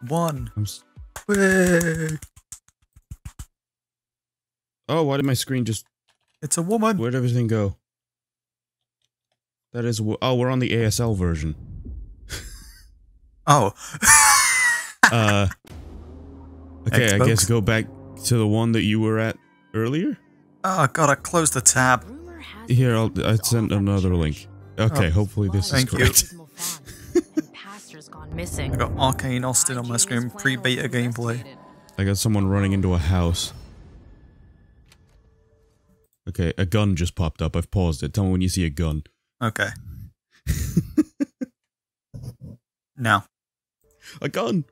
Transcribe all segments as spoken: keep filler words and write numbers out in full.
One. I'm s Quick. oh, why did my screen just... It's a woman. Where'd everything go? That is... W oh, we're on the A S L version. Oh. uh... Okay, Xbox? I guess go back to the one that you were at earlier? Oh god, I closed the tab. Here, I'll I sent another link. Okay, Oh, hopefully this is thank you. correct. I got Arcane Austin on my screen, pre-beta gameplay. I got someone running into a house. Okay, a gun just popped up. I've paused it. Tell me when you see a gun. Okay. Now. A gun!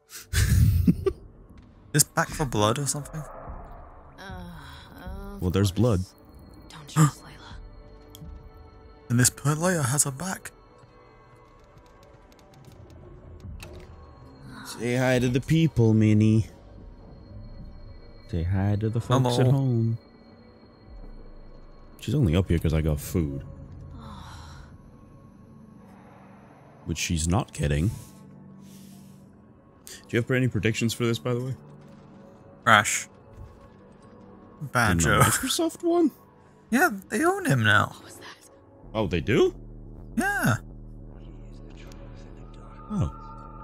Is Back for Blood or something? Well, there's blood. Don't you, Layla? And this poor Leia has a back. Say hi to the people, Minnie. Say hi to the folks Hello. at home. She's only up here because I got food. Which she's not getting. Do you have any predictions for this, by the way? Crash. In the Banjo. Microsoft one? Yeah, they own him now. What was that? Oh, they do? Yeah. Oh.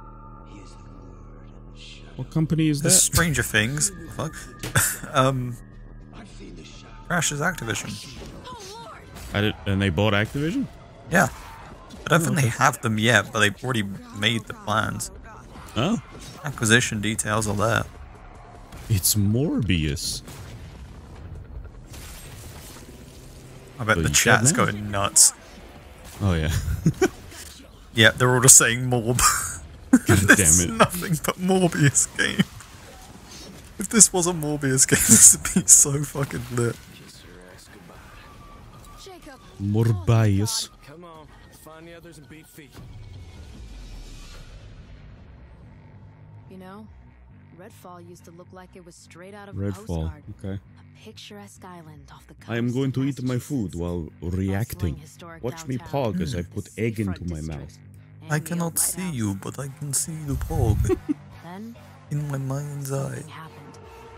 What company is The that? Stranger Things. Fuck. um. Crash is Activision. I did, and they bought Activision? Yeah. I don't think they have them yet, but they've already made the plans. Oh. Acquisition details are there. It's Morbius. I bet But the you chat's said no. going nuts. Oh, yeah. Yeah, they're all just saying Morb. God This damn it. is nothing but Morbius game. If this was a Morbius game, this would be so fucking lit. Jacob. Morbius. Come on, find the others and beat feet. You know, Redfall used to look like it was straight out of a Redfall. postcard. Okay. A picturesque island off the coast I am going of to eat my Massachusetts. food while reacting. historic Watch me downtown. pog as I put egg into my Seafront mouth. district. I And the cannot old see lighthouse. you, but I can see the pog Then in my mind's eye. something happened.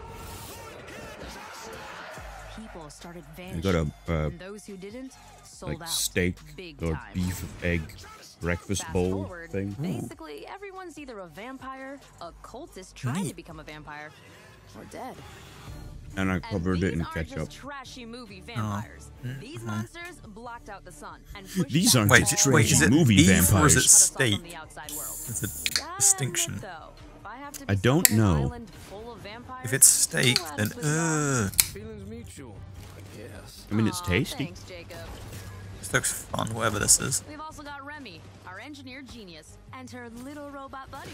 People started I vanishing. got a uh, and those who didn't sold like out. steak Big or time. beef egg breakfast Fast bowl forward, thing. Basically, everyone's either a vampire, a cultist trying to Neat. become a vampire, or dead. And I And covered these it in aren't ketchup. just trashy movie vampires. These monsters blocked out the sun and pushed These back aren't Wait, all just wait, trashy is the it movie Eve or is vampires. it cut us off from State? the outside world. There's a That distinction. is it, though. If I have to I be don't stuck in an know. island full of vampires, If it's steak, who then else would die? ugh. Feelings mutual, I guess. I mean, it's Aw, tasty. Thanks, Jacob. This looks fun, whatever this is. We've also got Remy, our engineer genius, and her little robot buddy.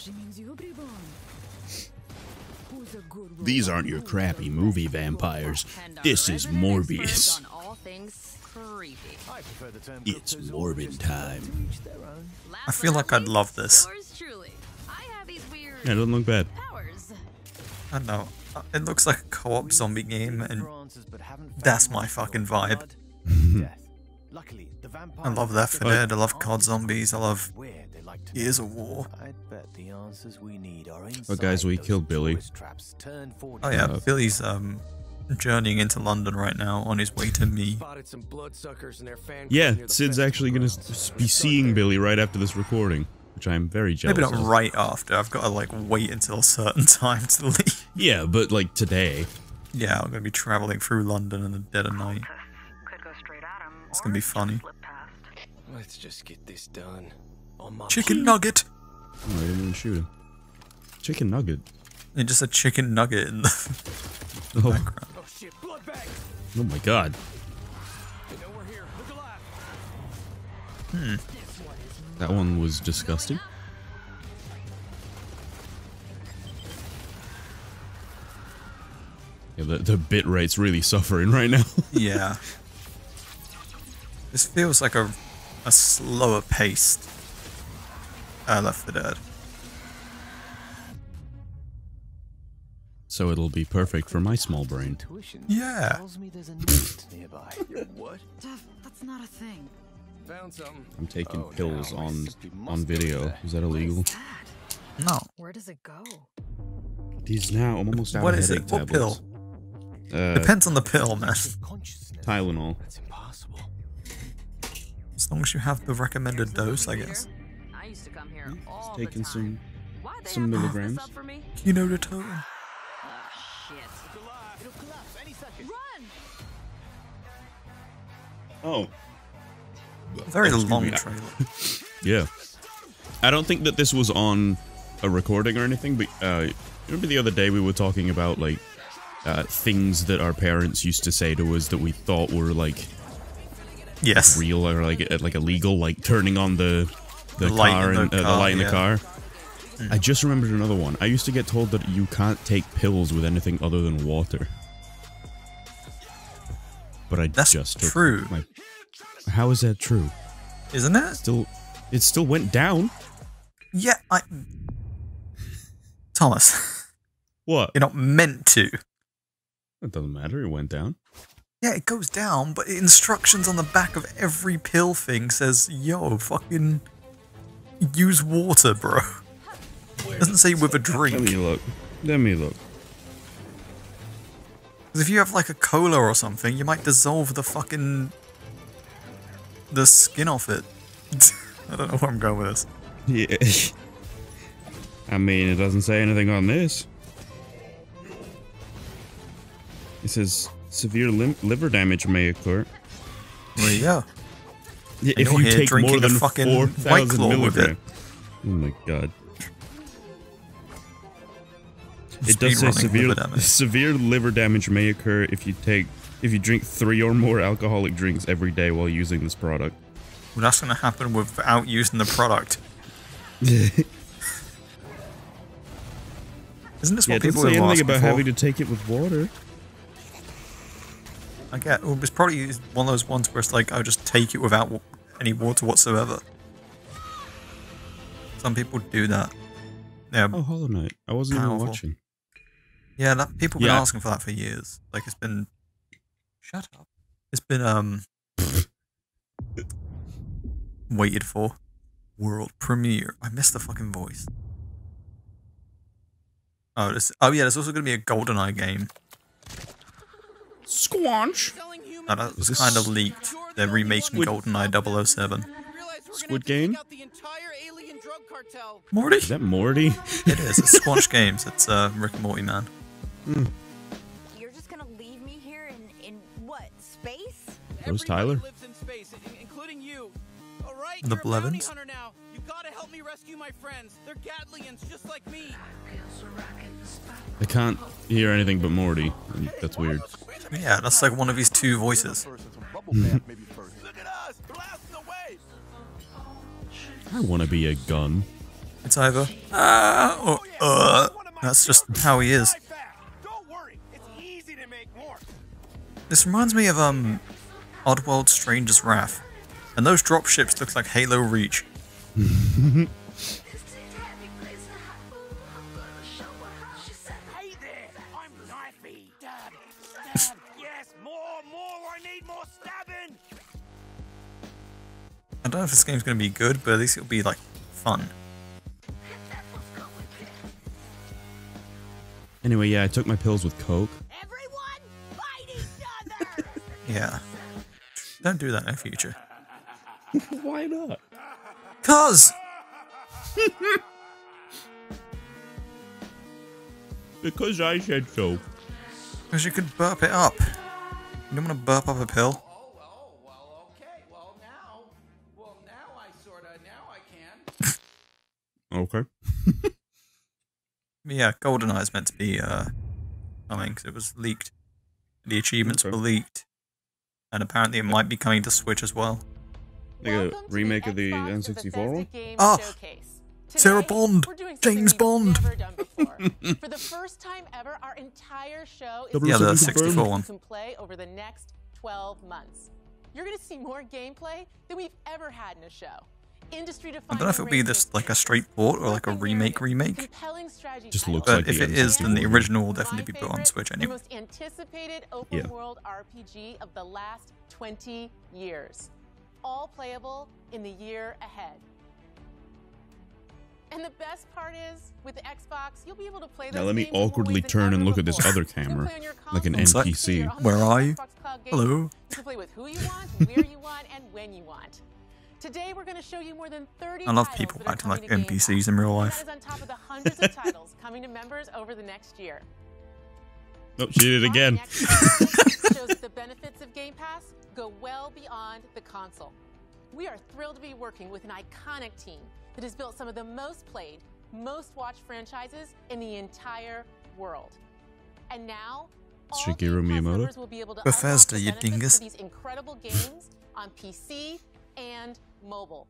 These aren't your crappy movie vampires. And our This is resident expert Morbius. on all things creepy. I prefer the term It's cryptozoologist. Morbid time. Each their own. Last I feel but like not I'd love least, this. yours truly. I have these weird Yeah, it doesn't look bad. powers. I don't know. It looks like a co-op zombie game, and For answers, but haven't found that's my much fucking of vibe. blood and death. Luckily, the I vampires love Left four have Dead, I love C O D Zombies, I love where they like to Gears of War. I'd bet the answers we need are Well, guys, we inside killed those Billy. tourist traps turned forward. Oh yeah, Uh, Billy's um journeying into London right now on his way to me. Spotted some bloodsuckers and their fan Yeah, club near the Sid's festival actually gonna grounds. s- be seeing Billy right after this recording, which I'm very jealous Maybe not of. right after, I've got to like wait until a certain time to leave. Yeah, but like today. Yeah, I'm gonna be travelling through London in the dead of night. Could go straight at him. It's gonna be funny. Slip past. Let's just get this done. On my Chicken nugget! Oh, I didn't even shoot him. Chicken nugget. And just a chicken nugget in the Oh, background. Oh shit, blood bag! oh my god. They know we're here. Look alive. That one was disgusting. Yeah, the, the bit rate's really suffering right now. Yeah. This feels like a a slower paced uh, Left four Dead. So it'll be perfect for my small brain. Tuition Yeah. tells me there's a nest nearby. What? Jeff, that's not a thing. Found something. I'm taking Oh, pills no, my on sister on must be video. there. Is that illegal? No. Where does it go? These now, I'm almost out What of is it? headache What tablets. pill? Uh, Depends on the pill, man. Consciousness. Tylenol. That's impossible. As long as you have the recommended dose, I guess. I used to come here Just all the taking time. some Why'd they some have to mess this milligrams. up for me? Kinototonin. Ah, shit. It'll collapse. It'll collapse any second. Run! Oh. Very Excuse long me, I- trailer. Yeah. I don't think that this was on a recording or anything, but uh, remember the other day we were talking about, like, uh, things that our parents used to say to us that we thought were, like, Yes. real or, like, uh, like illegal, like turning on the the, The light car in the and uh, the car, light in yeah. the car. I just remembered another one. I used to get told that you can't take pills with anything other than water. But I That's just took true. my... How is that true? Isn't it? Still, it still went down. Yeah, I... Thomas, What? you're not meant to. It doesn't matter. It went down. Yeah, it goes down, but instructions on the back of every pill thing says, yo, fucking use water, bro. It doesn't say with a drink. Let me look. Let me look. Because if you have like a cola or something, you might dissolve the fucking... the skin off it. I don't know where I'm going with this. Yeah. I mean, it doesn't say anything on this. It says severe lim liver damage may occur. There you go. Yeah, And if you're you here take drinking more a than fucking four White thousand Claw with it. milligrams. Oh my god. It Speed does say running severe liver damage. severe liver damage may occur if you take if you drink three or more alcoholic drinks every day while using this product. Well, that's going to happen without using the product. Isn't this Yeah, what it doesn't people say were anything asking about for? having to take it with water. I get. Well, it's probably one of those ones where it's like, I'll just take it without wa- any water whatsoever. Some people do that. Yeah, Oh, Hollow Knight. I wasn't Powerful. even watching. yeah. That, people have been Yeah. asking for that for years. Like it's been. Shut up. It's been um. waited for. World premiere. I missed the fucking voice. Oh, this, oh yeah. There's also going to be a GoldenEye game. Squanch. Oh, that was this kind of leaked. They're remaking Squid- GoldenEye double oh seven. Squid Game? Morty? Is that Morty? It is. It's Squanch Games. It's uh, Rick and Morty man. You're just gonna leave me here in, in what, space? Where's Tyler? Lives in space, i- including you. All right, The you're a bounty Blevins? hunter now. You gotta help me rescue my friends. They're Gatlians, just like me. I can't hear anything but Morty. and That's weird. Yeah, that's like one of his two voices. Look at us, blasting away. I want to be a gun. It's either ah or uh. That's just how he is. Don't worry, it's easy to make more. This reminds me of um, Oddworld Stranger's Wrath, and those dropships look like Halo Reach. Hey there, I'm Knifey. Stab, stab. Yes, more, more. I need more stabbing. I don't know if this game's gonna be good, but at least it'll be like fun. Anyway, yeah, I took my pills with Coke. Everyone, fight each other! Yeah. Don't do that in the future. Why not? Cause Because I said so. Because you could burp it up. You don't want to burp up a pill. Oh, oh, well, okay. Well, now, well, now I sorta, now I can. Okay. Yeah, GoldenEye is meant to be uh, coming because it was leaked. The achievements Okay. were leaked, and apparently it might be coming to Switch as well. Like a remake of the N sixty-four one? Ah, Sarah Bond, James Bond. For the first time ever, our entire show is Yeah, the Confirmed. sixty-four one. you can play over the next twelve months. You're going to see more gameplay than we've ever had in a show. Industry I don't know if it'll be this like a straight port or like a remake remake. Just looks But like if the it is, then the N sixty-four. original will definitely be put on Switch The anyway. most anticipated open Yeah. world R P G of the last twenty years. All playable in the year ahead. And the best part is, with the Xbox, you'll be able to play those Now let me games in more awkwardly ways than turn and ever look at this before. other You can camera, play on your like an console, N P C. your Where are you? Xbox Cloud games. Hello? You can play with who you want, where you want, and when you want. Today we're going to show you more than thirty I love titles people that are acting like coming to N Game P Pass. Cs in real life. That is on top of the hundreds of titles coming to members over the next year. Oh, she did it again. Our next slide shows that the benefits of Game Pass go well beyond the console. We are thrilled to be working with an iconic team that has built some of the most played, most watched franchises in the entire world. And now, all Shigeru Game Pass Miyamoto? members will be able to Bethesda, unlock the you benefits dingus. for these incredible games on P C and mobile.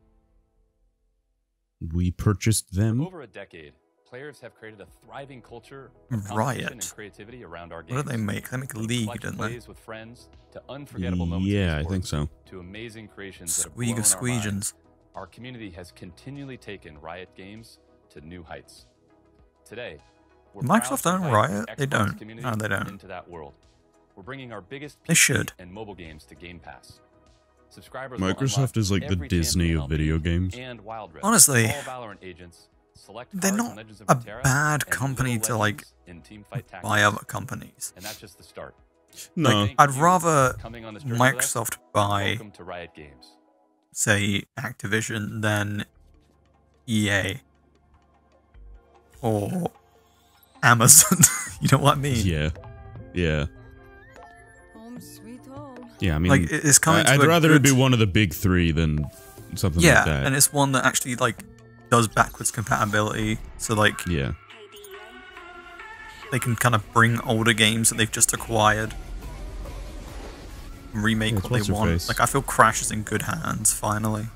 We purchased them. For over a decade, players have created a thriving culture of Riot. competition and creativity around our games. What do they make? They make a From league, collective don't they? plays with friends to unforgettable moments in Yeah, I esports, think so. to amazing creations that have Squeak blown of our minds. squeegeons. Our community has continually taken Riot Games to new heights. Today, we're Microsoft proud to don't invite Riot? the They Xbox don't. community No, they don't. into that world. We're bringing our biggest They P C should. and mobile games to Game Pass. Subscribers will Microsoft unlock is like the every Disney champion of video L B games. and Wild Rift, Honestly, all Valorant agents, select they're cards not in Legends of a Runeterra, bad and company Little to, like, Legends in Teamfight Tactics. buy other companies. And that's just the start. No. Like, I'd rather Coming on this journey with us, Microsoft buy, welcome to Riot Games. say, Activision than E A. Or Amazon. You know what I mean? Yeah. Yeah. Home sweet home. Yeah, I mean, Like, it- it's coming I- I'd to a rather it be good- one of the big three than something Yeah, like that. and it's one that actually, like, does backwards compatibility. So, like, yeah. they can kind of bring older games that they've just acquired, and remake Yeah, what what's they her want. face? Like, I feel Crash is in good hands, finally.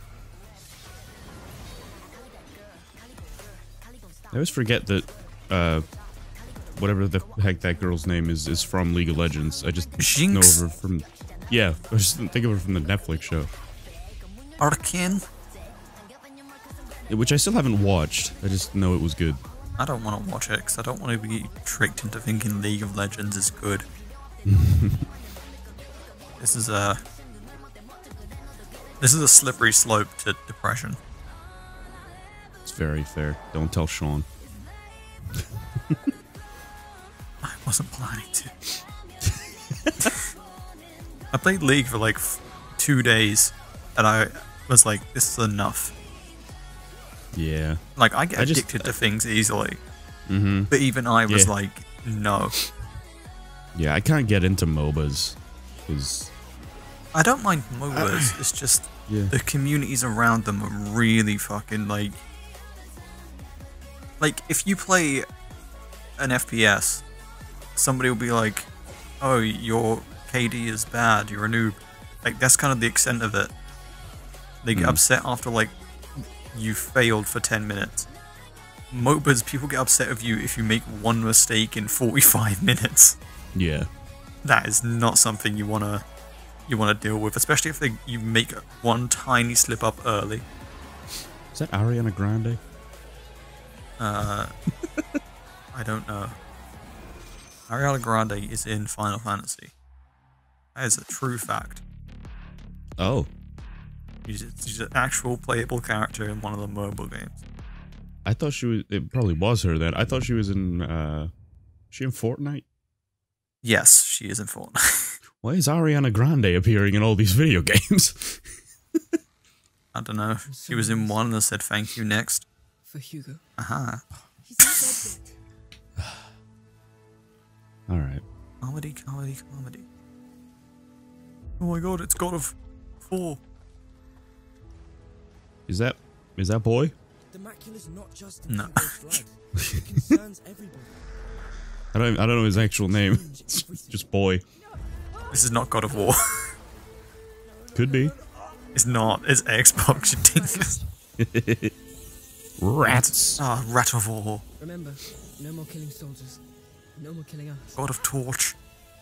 I always forget that, uh, whatever the heck that girl's name is, is from League of Legends. I just Jinx? know of her from, yeah, I just think of her from the Netflix show, Arcane? which I still haven't watched. I just know it was good. I don't want to watch it because I don't want to be tricked into thinking League of Legends is good. This is a this is a slippery slope to depression. It's very fair. Don't tell Sean. I wasn't planning to. I played League for like f- two days, and I was like, "This is enough." Yeah. Like, I get I just- addicted to things easily, Mm-hmm. but even I was Yeah. like, "No." Yeah, I can't get into MOBAs. Because, I don't mind MOBAs. It's just yeah. the communities around them are really fucking like. Like, if you play an F P S, somebody will be like, "Oh, your K D is bad. You're a noob." Like, that's kind of the extent of it. They get Mm. upset after like you failed for ten minutes. MOBAs, people get upset with you if you make one mistake in forty-five minutes. Yeah. That is not something you wanna you wanna deal with, especially if they you make one tiny slip up early. Is that Ariana Grande? Uh, I don't know. Ariana Grande is in Final Fantasy. That is a true fact. Oh. She's, she's an actual playable character in one of the mobile games. I thought she was, it probably was her then. I thought she was in, uh, she in Fortnite? Yes, she is in Fortnite. Why is Ariana Grande appearing in all these video games? I don't know. She was in one that said thank you next. For Hugo. Aha. He's in bed. Alright. Comedy, comedy, comedy. Oh my god, it's God of War. Is that, is that boy? The macula's not just No. Hugo's blood. It concerns everybody. I don't, I don't know his actual name. It's just boy. This is not God of War. Could be. It's not. It's Xbox, you dingus. Rats. Ah, Rat of War. Remember, no more killing soldiers. No more killing us. God of Torch.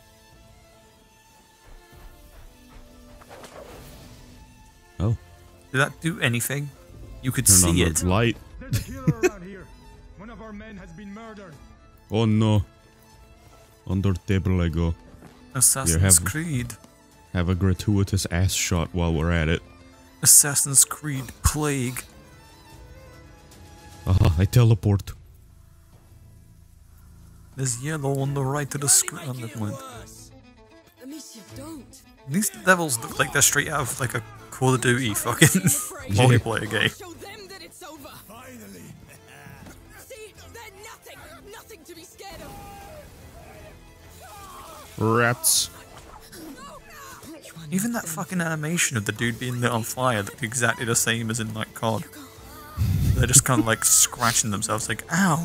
Oh. Did that do anything? You could Turn on see the it. light. There's a killer around here. One of our men has been murdered. Oh no. Under table I go. Assassin's have- Creed. Have a gratuitous ass shot while we're at it. Assassin's Creed Plague. Ah, I teleport. There's yellow on the right of the screen. Oh, never mind. Amicia, don't. These levels look like they're straight out of like a Call of Duty fucking multiplayer game. Show them that it's over. Finally. See, they're nothing, nothing to be scared of. Rats. Even that fucking animation of the dude being lit on fire looked exactly the same as in like C O D. They're just kind of like scratching themselves like, ow.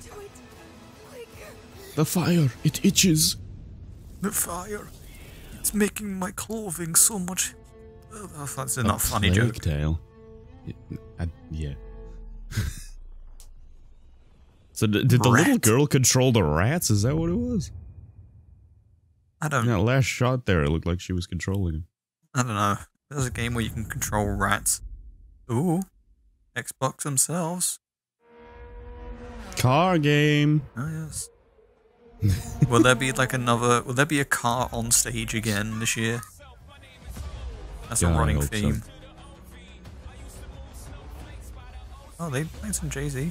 The fire, it itches. The fire. It's making my clothing so much... Oh, that's a not funny joke. Tail. I, yeah. So did, did the Rat. little girl control the rats? Is that what it was? I don't In that know. last shot there, it looked like she was controlling him. I don't know. There's a game where you can control rats. Ooh. Xbox themselves. Car game. Oh, yes. Will there be like another... Will there be a car on stage again this year? That's God, a I running hope so. theme. Oh, they played some Jay-Z.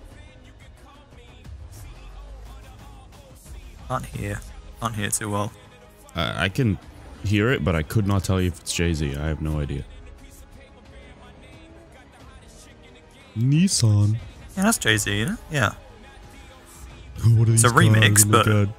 Can't hear. Can't hear too well. Uh, I can hear it, but I could not tell you if it's Jay-Z. I have no idea. Nissan. Yeah, that's Jay-Z, isn't it? Yeah. What are It's these a remix, cars? Oh my but... God.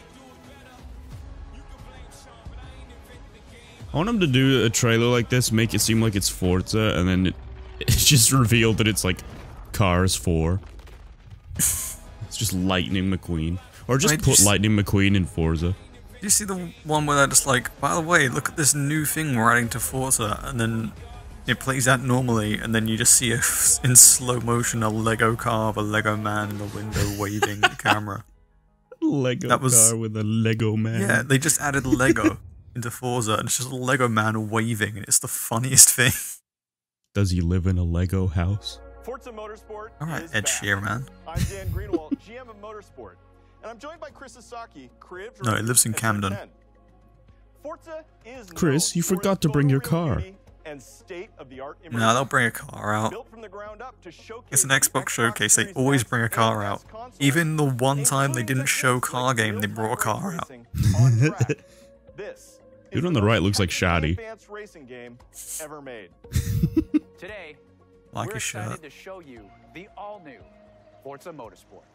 I want him to do a trailer like this, make it seem like it's Forza, and then it, it's just revealed that it's like Cars four. It's just Lightning McQueen. Or just Wait, put just- Lightning McQueen in Forza. Do you see the one where they're just like, by the way, look at this new thing we're adding to Forza, and then it plays out normally, and then you just see a, in slow motion a Lego car of a Lego man in the window waving at the camera. Lego That was- car with a Lego man. Yeah, they just added Lego into Forza, and it's just a Lego man waving, and it's the funniest thing. Does he live in a Lego house? Forza Motorsport Alright, is Ed back. Sheeran. I'm Dan Greenwald, G M of Motorsport, and I'm joined by Chris Sasaki, creative No, he director lives in at Camden. Turn ten. Forza is Chris, known you for forgot its to bring your photoreal car. beauty and state-of-the-art No, they'll immersion. bring a car out. Built from the ground up to showcase It's an the Xbox showcase, they Series always X bring a and car S out. consoles, Even the one time they including didn't show techniques car like game, they real-time brought a car race out. racing on track. This Dude is on the most right looks like technically Shoddy. advanced racing game ever made. Today, Like we're his shirt. excited to show you the all-new Forza Motorsport.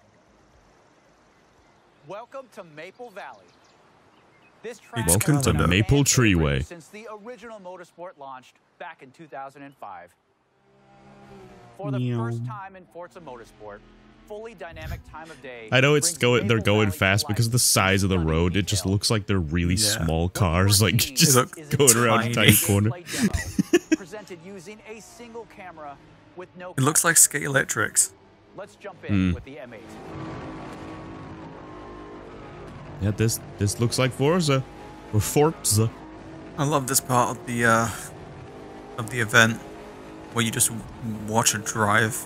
Welcome to Maple Valley. This track Welcome has to been a Maple fan Treeway. favorite since the original Motorsport launched back in two thousand five. For the Meow. first time in Forza Motorsport, fully dynamic time of day. I know it's brings going. They're Maple going Valley to fast life because of the size of the stunning road. It just detail. looks like they're really Yeah. small cars, like What just you're Look, seeing going is a around a tiny. tight corner. gameplay demo presented using a single camera with no It looks like cuts. Skate Electrics. Let's jump in Hmm. with the M eight. Yeah, this this looks like Forza or Forza. I love this part of the uh, of the event where you just watch a drive.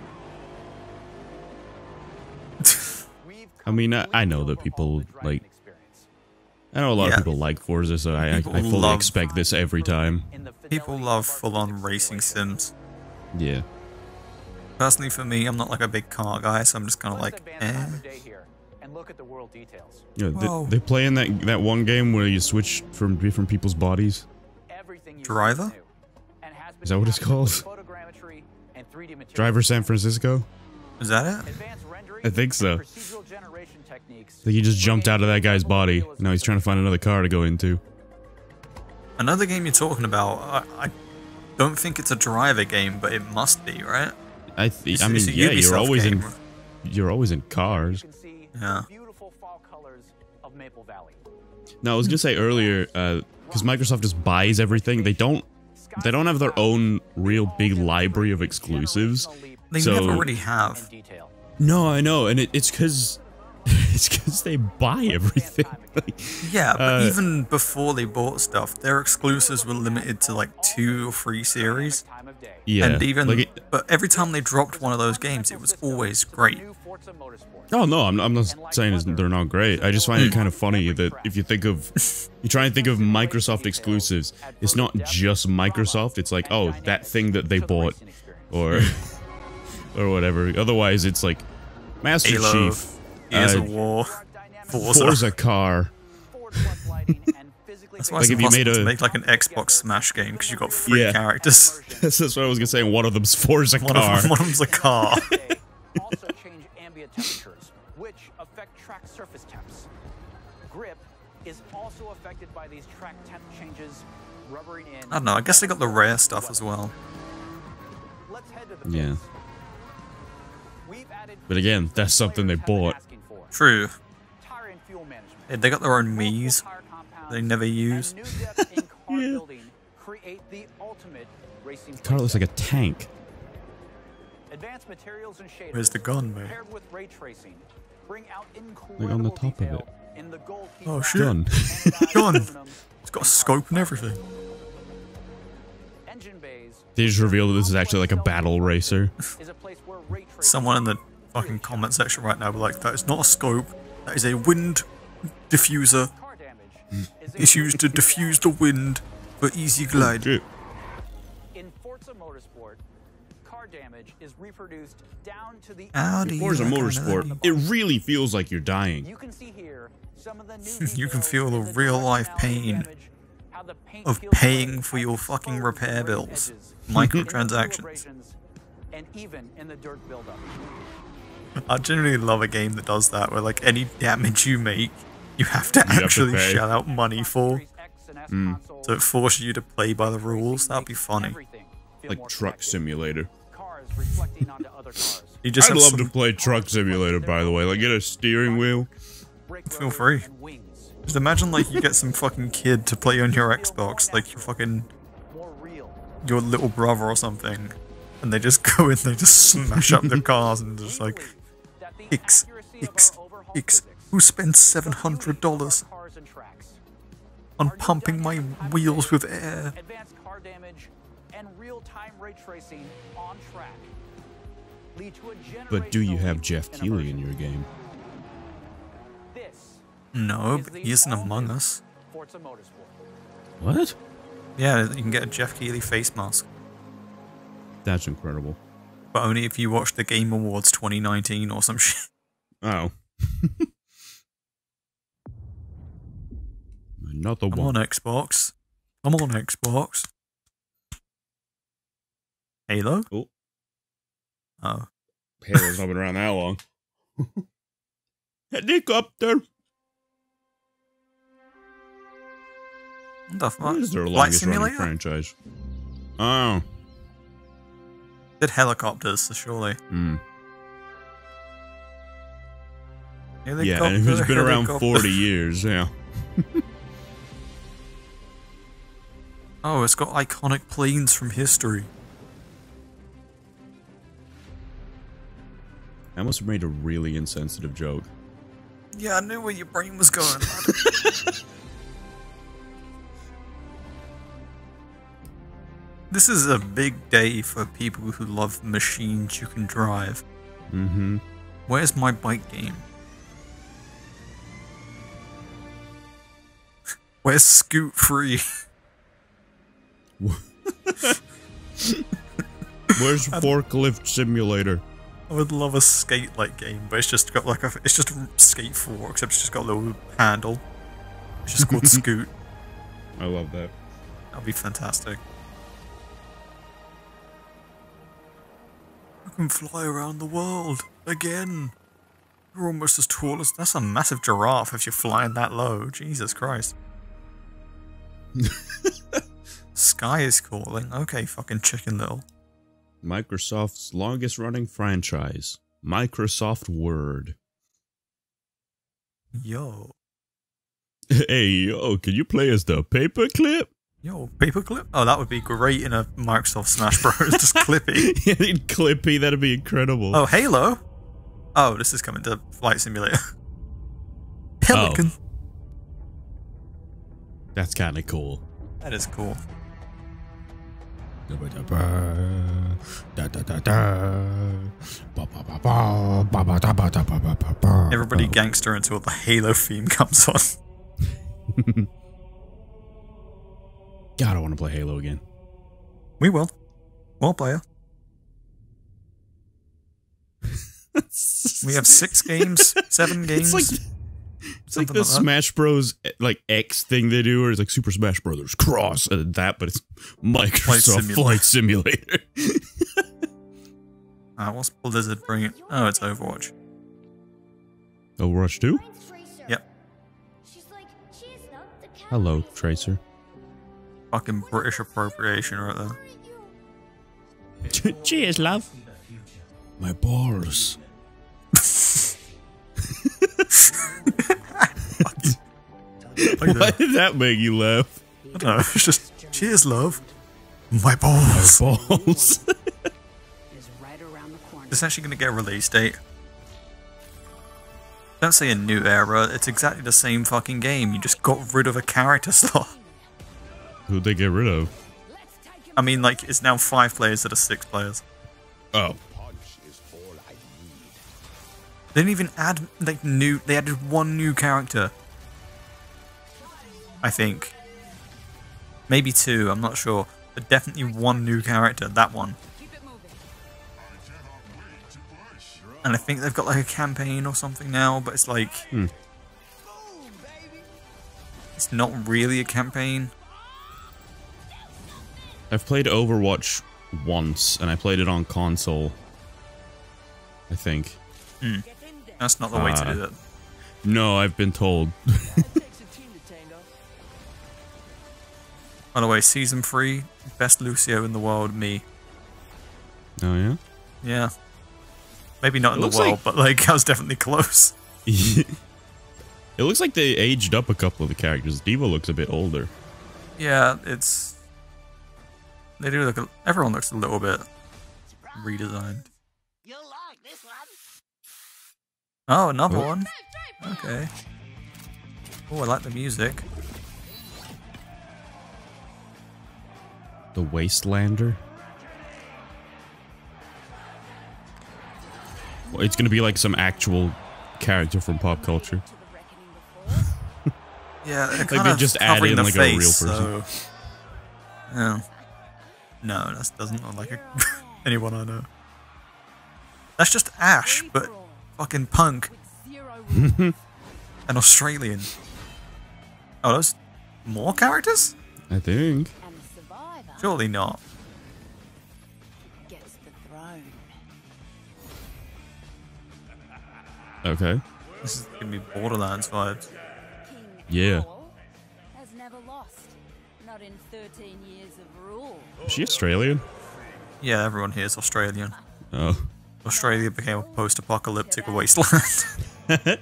I mean, I, I know that people like. I know a lot Yeah. of people like Forza, so I I, People I fully love- expect this every time. People love full-on racing sims. Yeah. Personally, for me, I'm not like a big car guy, so I'm just kind of Let's like, advance time eh. of day here and look at the world details. Yeah, Whoa. they, they play in that that one game where you switch from different people's bodies. Everything you Driver? see is new and has been Is that what it's captured with called? photogrammetry and three D materials. Driver San Francisco. Is that it? Advanced rendering I think so. and procedural generation techniques Like he just jumped out of that guy's body. realism Now he's trying to find another car to go into. Another game you're talking about, I, I don't think it's a driver game, but it must be, right? I th It's- I mean, it's a yeah, you're Ubisoft always in game. you're always in cars. You can see Yeah. the beautiful fall colors of Maple Valley. Now I was gonna say earlier, because Microsoft just buys everything. They don't they don't have their own real big library of exclusives. They So- never really have. Detail. No, I know, and it, it's because it's because they buy everything. Like, Yeah, but uh, even before they bought stuff, their exclusives were limited to like two or three series. Time of day. yeah, And even, like it, but every time they dropped one of those games, it was always great. New Forza Motorsport. oh no, I'm, I'm not saying it's, they're not great. I just find it kind of funny that if you think of, you try and think of Microsoft exclusives, it's not just Microsoft. It's like, oh, that thing that they bought, or or whatever. Otherwise, it's like Master Halo, Chief, Gears uh, of War, Forza. Forza car. That's why Like it's if you impossible made to a- make like an Xbox Smash game because you've got three Yeah. characters. That's what I was gonna say. One of them's Forza One car. of, them, one of them's a car. also change ambient temperatures, which affect track surface temps. Grip is also affected by these track temp changes, rubbering in. I don't know, I guess they got the rare stuff as well. Let's head to the Yeah. base. We've added But again, that's something they bought. True. tire and fuel management. Yeah, they got their own Mii's they never use. And new depth in car building create the ultimate racing. The car looks like a tank. Advanced materials and shaders. Where's the gun, mate? Paired with ray tracing, bring out incredible Like on the top of it. in the gold key Oh wrap, shit. Gun. Gun! It's got a scope and everything. engine bays. They just revealed that this is actually like a battle racer. Is a place where ray tracing Someone in the fucking comment section right now will be like, that is not a scope, that is a wind diffuser. car damage is It's used to diffuse the wind for easy glide. Shit. in Forza Motorsport. Car damage is reproduced down to the How do you Forza reckon Motorsport, it really feels like you're dying. You can see here some of the new You can details feel the in real life directionality pain damage, how the paint of peels paying away for your and fucking exposes repair the bills. edges, Microtransactions. abrasions, and even in the dirt buildup. I generally love a game that does that, where like any damage you make, you have to have to actually pay. shell out money for. X and S Mm. consoles, So it forces you to play by the rules. That'd be funny. everything feel Like more Truck connected. Simulator. Cars reflecting onto other cars. You just I'd have love some, to play Truck Simulator, by the way. Like, get a steering wheel. Brake Feel rotors free. and wings. Just imagine like you get some fucking kid to play on your Xbox, like your fucking More real. your little brother or something, and they just go in, they just smash up the cars and just like, That the X, accuracy of X, our overhaul X. physics Who spends seven hundred dollars cars and tracks. on pumping my wheels with air? Advanced car damage and real-time ray tracing on track lead to a But do you generational have leap Jeff in Keighley in immersion. your game? This No, is but the he isn't all-new Among Us. Forza Motorsport. What? Yeah, you can get a Jeff Keighley face mask, That's incredible. but only if you watch the Game Awards twenty nineteen or some shit. Oh. Another I'm one. on Xbox. I'm on Xbox. Halo? Oh. Oh. Halo's not been around that long. Helicopter. What the What fuck? is their Flight longest running Simulator? franchise? Oh. Did helicopters, so surely. Hmm. Yeah, Helicopter, and it's been around helicopter. forty years, yeah. Oh, it's got iconic planes from history. I must have made a really insensitive joke. Yeah, I knew where your brain was going, lad. This is a big day for people who love machines you can drive. Mm-hmm. Where's my bike game? Where's Scoot Free? Where's Forklift Simulator? I would love a skate-like game, but it's just got like a, it's just Skate four, except it's just got a little handle. It's just called Scoot. I love that. That'd be fantastic. You can fly around the world again. You're almost as tall as that's a massive giraffe if you're flying that low. Jesus Christ. Sky is calling. Okay, fucking Chicken Little. Microsoft's longest running franchise, Microsoft Word. Yo. Hey, yo, can you play as the paperclip? Yo, paperclip? Oh, that would be great in a Microsoft Smash Bros. Just Clippy. Yeah, Clippy, that'd be incredible. Oh, Halo? Oh, this is coming to Flight Simulator. Pelican. Oh. That's kind of cool. That is cool. Everybody gangster until the Halo theme comes on. God, I want to play Halo again. We will. One player. We have six games, seven games. It's like, it's like the like Smash Bros. Like X thing they do, or it's like Super Smash Brothers Cross and that, but it's Microsoft Flight Simulator. Ah, uh, what's Blizzard bringing? Oh, it's Overwatch. Overwatch two? Yep. Hello, Tracer. Fucking British appropriation right there. Cheers, love. My balls. Why did that make you laugh? I don't know. It's just cheers, love. My balls. My balls. It's actually going to get a release date. Don't say a new era. It's exactly the same fucking game. You just got rid of a character slot. Who'd they get rid of? I mean, like, it's now five players instead of six players. Oh. They didn't even add, like, new... They added one new character. I think. Maybe two, I'm not sure. But definitely one new character, that one. And I think they've got, like, a campaign or something now, but it's like... Hmm. It's not really a campaign. I've played Overwatch once, and I played it on console. I think. Hmm. That's not the way uh, to do it. No, I've been told. By the way, season three, best Lucio in the world, me. Oh yeah? Yeah. Maybe not it in the world, like... but like I was definitely close. It looks like they aged up a couple of the characters. D.Va looks a bit older. Yeah, it's... They do look... A... Everyone looks a little bit redesigned. Oh, another oh. one? Okay. Oh, I like the music. The Wastelander? Well, it's gonna be like some actual character from pop culture. Yeah, they're like kind they of just add in like face, a real person. So... Yeah. No, that doesn't look like a anyone I know. That's just Ash, but fucking punk. An Australian. Oh, those more characters? I think. Surely not. Okay. This is gonna be Borderlands vibes. Yeah. Has never lost. Not in thirteen years of rule. Is she Australian? Yeah, everyone here is Australian. Oh. Australia became a post-apocalyptic wasteland.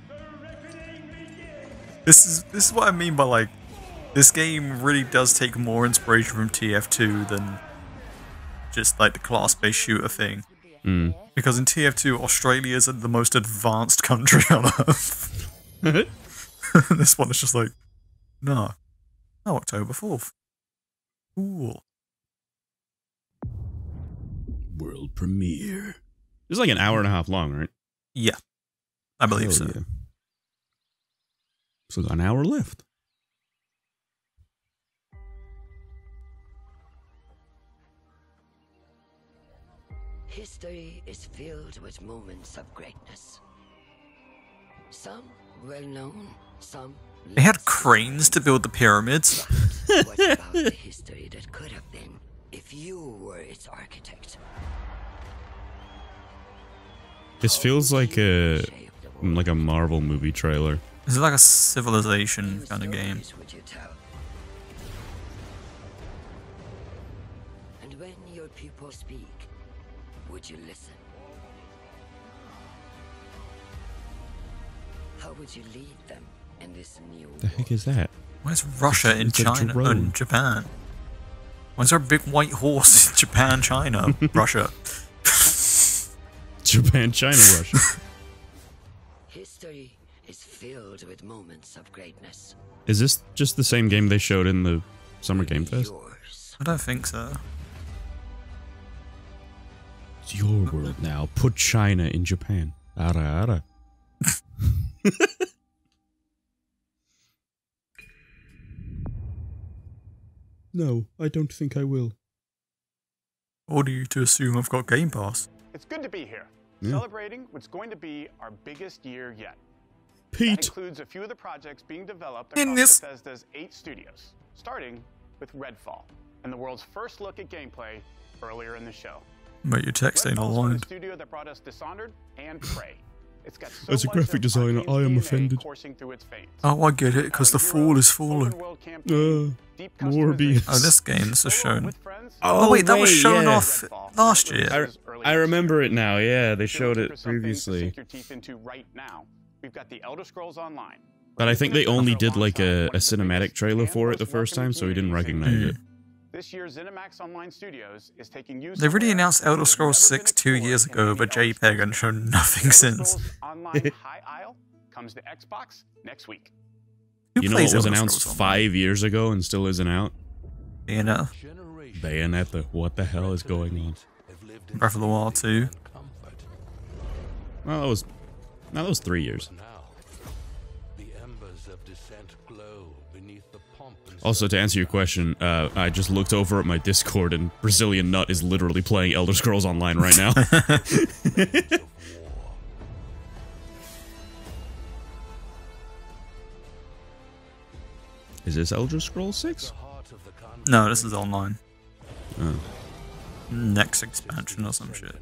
This is this is what I mean by like, this game really does take more inspiration from T F two than just like the class-based shooter thing. Mm. Because in T F two, Australia is the most advanced country on Earth. This one is just like, no. Oh, October fourth. Cool. World premiere. It's like an hour and a half long, right? Yeah. I believe Hell so. Yeah. So an hour left. History is filled with moments of greatness. Some well known, some They had cranes to build the pyramids. What about the history that could have been if you were its architect? This feels like a like a Marvel movie trailer. This is like a Civilization kind of game. And when your people speak, would you listen? How would you lead them in this new The heck is that? Where's Russia in It's a China drone. and Japan? Why's there a big white horse in Japan, China, Russia? Japan, China, Russia. History is filled with moments of greatness. Is this just the same game they showed in the Summer Game Fest? I don't think so. It's your world now. Put China in Japan. Ara ara. No, I don't think I will. Order you to assume I've got Game Pass. It's good to be here. Yeah. celebrating what's going to be our biggest year yet. Pete. That includes a few of the projects being developed In across this- Bethesda's eight studios, starting with Redfall, and the world's first look at gameplay earlier in the show. But your text ain't Redfall's from the aligned. studio that brought us Dishonored and Prey. It's got so As a much graphic of designer, Arkane's I am D N A offended. coursing through its veins. Oh, I get it, because the fall is falling. Uh, Morbius. Oh, this game, this is shown. Oh, Oh, wait, that was wait, shown yeah. off last year. I, I remember it now, yeah, they showed it previously. Sink your teeth into right now. We've got the Elder Scrolls Online. But I think they only did like a, a cinematic trailer for it the first time, so we didn't recognize it. This year's ZeniMax Online Studios is taking use. They really announced Elder Scrolls six two years ago of a JPEG and shown nothing since. Online High Isle comes to Xbox next week. Who You know plays what was Elder announced Scrolls five years ago and still isn't out? Bayonetta. Bayonetta. What the hell is going on? Breath of the Wild two. Well, that was... No, that was three years. Also, to answer your question, uh, I just looked over at my Discord and Brazilian Nut is literally playing Elder Scrolls Online right now. Is this Elder Scrolls six? No, this is online. Oh. Next expansion or some shit.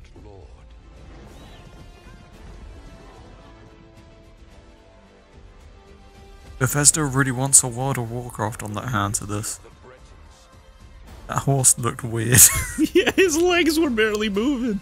Bethesda really wants a World of Warcraft on their hands of this. That horse looked weird. Yeah, his legs were barely moving.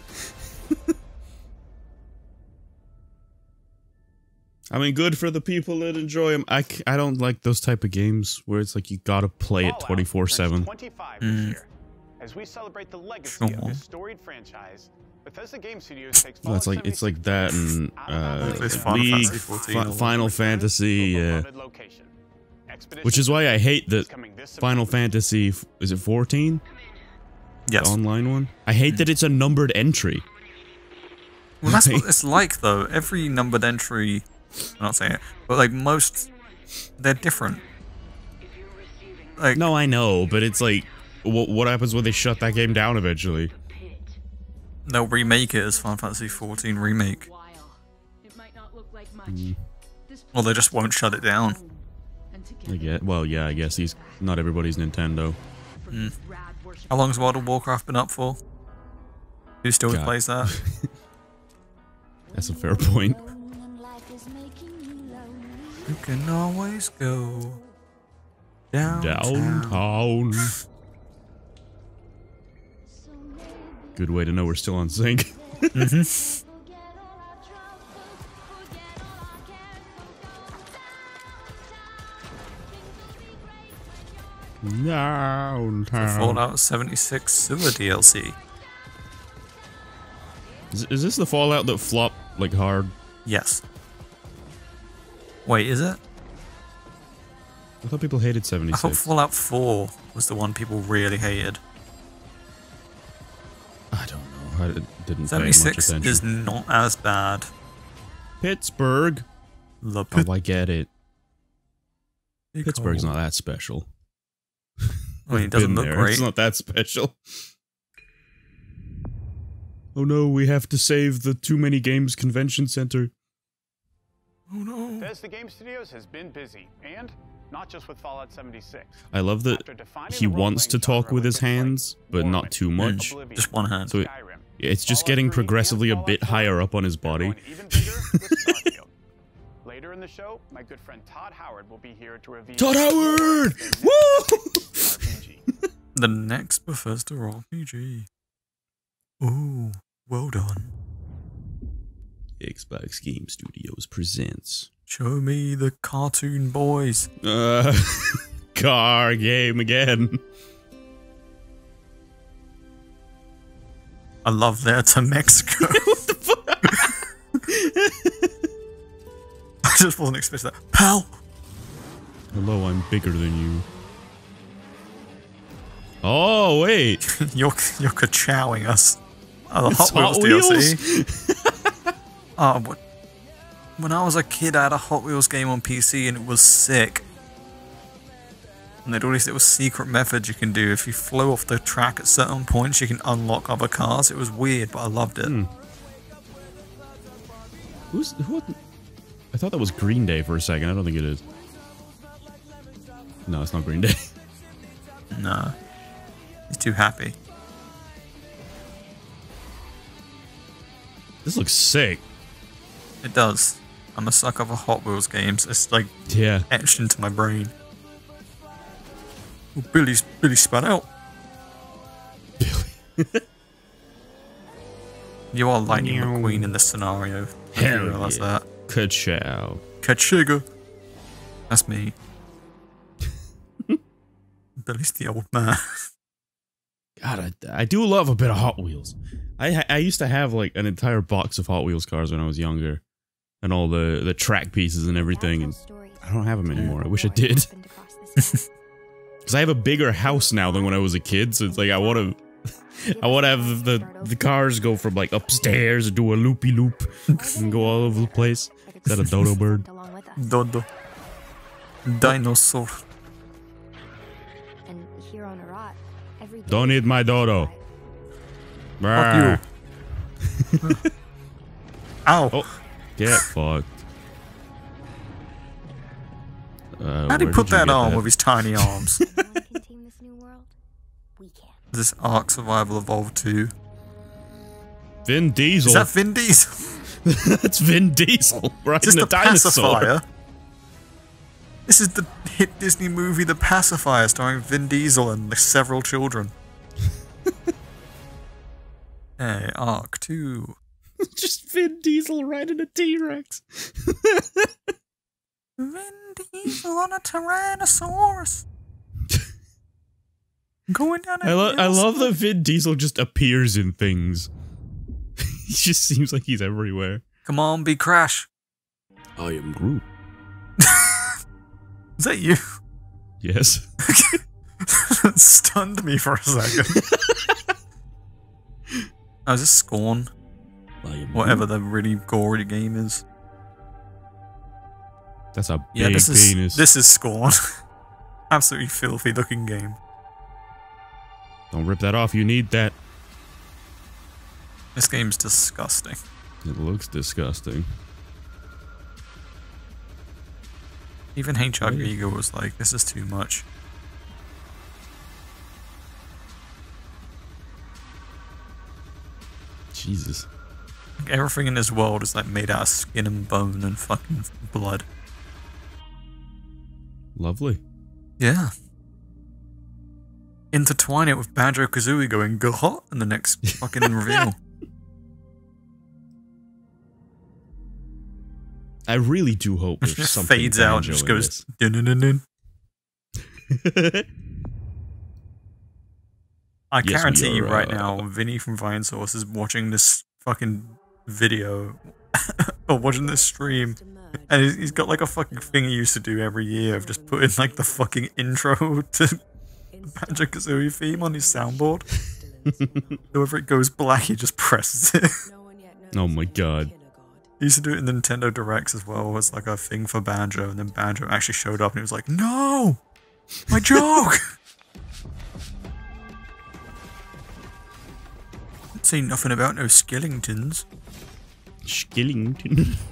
I mean, good for the people that enjoy them. I, c I don't like those type of games where it's like you gotta play it twenty-four seven. Mm. As we celebrate the legacy Sure. of this storied franchise, Bethesda Game Studios takes Well, it's like it's like that and uh, It's Final League, Fantasy fourteen Fi- or Final Fantasy, yeah. location. Which is why I hate that Final Fantasy f- is it fourteen? Yes. The online one. I hate that it's a numbered entry. Well, that's what it's like, though. Every numbered entry, I'm not saying it, but like most, they're different. Like, No, I know, but it's like, what what happens when they shut that game down eventually? they'll remake it as Final Fantasy fourteen Remake. Mm, Or they just won't shut it down. I get. Well, yeah, I guess he's not everybody's Nintendo. Mm. How long's World of Warcraft been up for? Who still God. plays that? That's a fair point. You can always go downtown. Downtown. Good way to know we're still on sync. Mm-hmm. Downtown. Fallout seventy-six Sewer D L C. Is, is this the Fallout that flopped like hard? Yes. Wait, is it? I thought people hated I thought seventy-six. Fallout four was the one people really hated. I don't know. I didn't pay much seventy-six attention. is not as bad. Pittsburgh. The Oh, I get it. Big Pittsburgh's hole. not that special. I mean, it I've doesn't been look there. great. It's not that special. Oh no, we have to save the Too Many Games Convention Center. Oh no. Bethesda Game Studios has been busy, and not just with Fallout seventy-six. I love that After defining he the wants to role-playing talk with his hands, but not too much. Oblivion, Just one hand. So it, it's just getting progressively a bit higher up on his body. even bigger with Starfield. Later in the show, my good friend Todd Howard will be here to reveal Todd Howard! Woo! The next Bethesda R P G. Ooh, well done. Xbox Game Studios presents Show me the cartoon boys. uh car game again. I love that to Mexico. What the fuck? I just wasn't expecting that. Pal! Hello, I'm bigger than you. Oh wait, you're you're ka-chowing us. Oh, the It's Hot Wheels, Hot D L Wheels? C. Oh, what? When I was a kid, I had a Hot Wheels game on P C and it was sick. And they'd all these little secret methods you can do. If you flew off the track at certain points, you can unlock other cars. It was weird, but I loved it. Hmm. Who's who? I thought that was Green Day for a second. I don't think it is. No, it's not Green Day. No. He's too happy. This looks sick. It does. I'm a sucker for Hot Wheels games. It's like yeah. etched into my brain. Oh, Billy's Billy spat out. Billy. You are Lightning McQueen in this scenario. I didn't realize yeah. that. Ka-chow. Ka-chigga. That's me. Billy's the old man. God, I, I do love a bit of Hot Wheels. I I used to have like an entire box of Hot Wheels cars when I was younger, and all the the track pieces and everything. And I don't have them anymore. I wish I did. Because I have a bigger house now than when I was a kid. So it's like I want to. I want to have the, the cars go from like upstairs and do a loopy loop and go all over the place. Is that a dodo bird? Dodo. Dinosaur. And here on Arat, every day Don't eat my dodo. Fuck you. Ow. Oh, get fucked. Uh, How'd he where put did you that get on that? with his tiny arms? contain this new world, we can. Is this Ark Survival Evolved two? Vin Diesel. Is that Vin Diesel? That's Vin Diesel, right? Is this the the dinosaur. Pacifier? This is the hit Disney movie The Pacifier, starring Vin Diesel and like, several children. Hey, Ark two. Just Vin Diesel riding a T-Rex. Vin Diesel on a Tyrannosaurus. Going down a I, lo I hill. love that Vin Diesel just appears in things. He just seems like he's everywhere. Come on, be Crash. I am Groot. Is that you? Yes. That stunned me for a second. Oh, is this Scorn? Whatever the really gory game is. That's a big Yeah, this is, penis. this is Scorn. Absolutely filthy looking game. Don't rip that off. You need that. This game's disgusting. It looks disgusting. Even H R Giga was like, this is too much. Jesus. Like, everything in this world is like made out of skin and bone and fucking blood. Lovely. Yeah. Intertwine it with Banjo-Kazooie going "Gah" in the next fucking reveal. I really do hope It there's just something fades out and banjo just in goes dun dun dun dun. I Yes, we guarantee you are, right uh, now, Vinny from Vinesource is watching this fucking video or watching this stream, and he's- he's got like a fucking thing he used to do every year of just putting like the fucking intro to the Banjo-Kazooie theme on his soundboard. So if it goes black, he just presses it. Oh my god. He used to do it in Nintendo Directs as well as like a thing for Banjo, and then Banjo actually showed up and he was like, "No! My joke!" Say nothing about no Skellingtons. Skellington.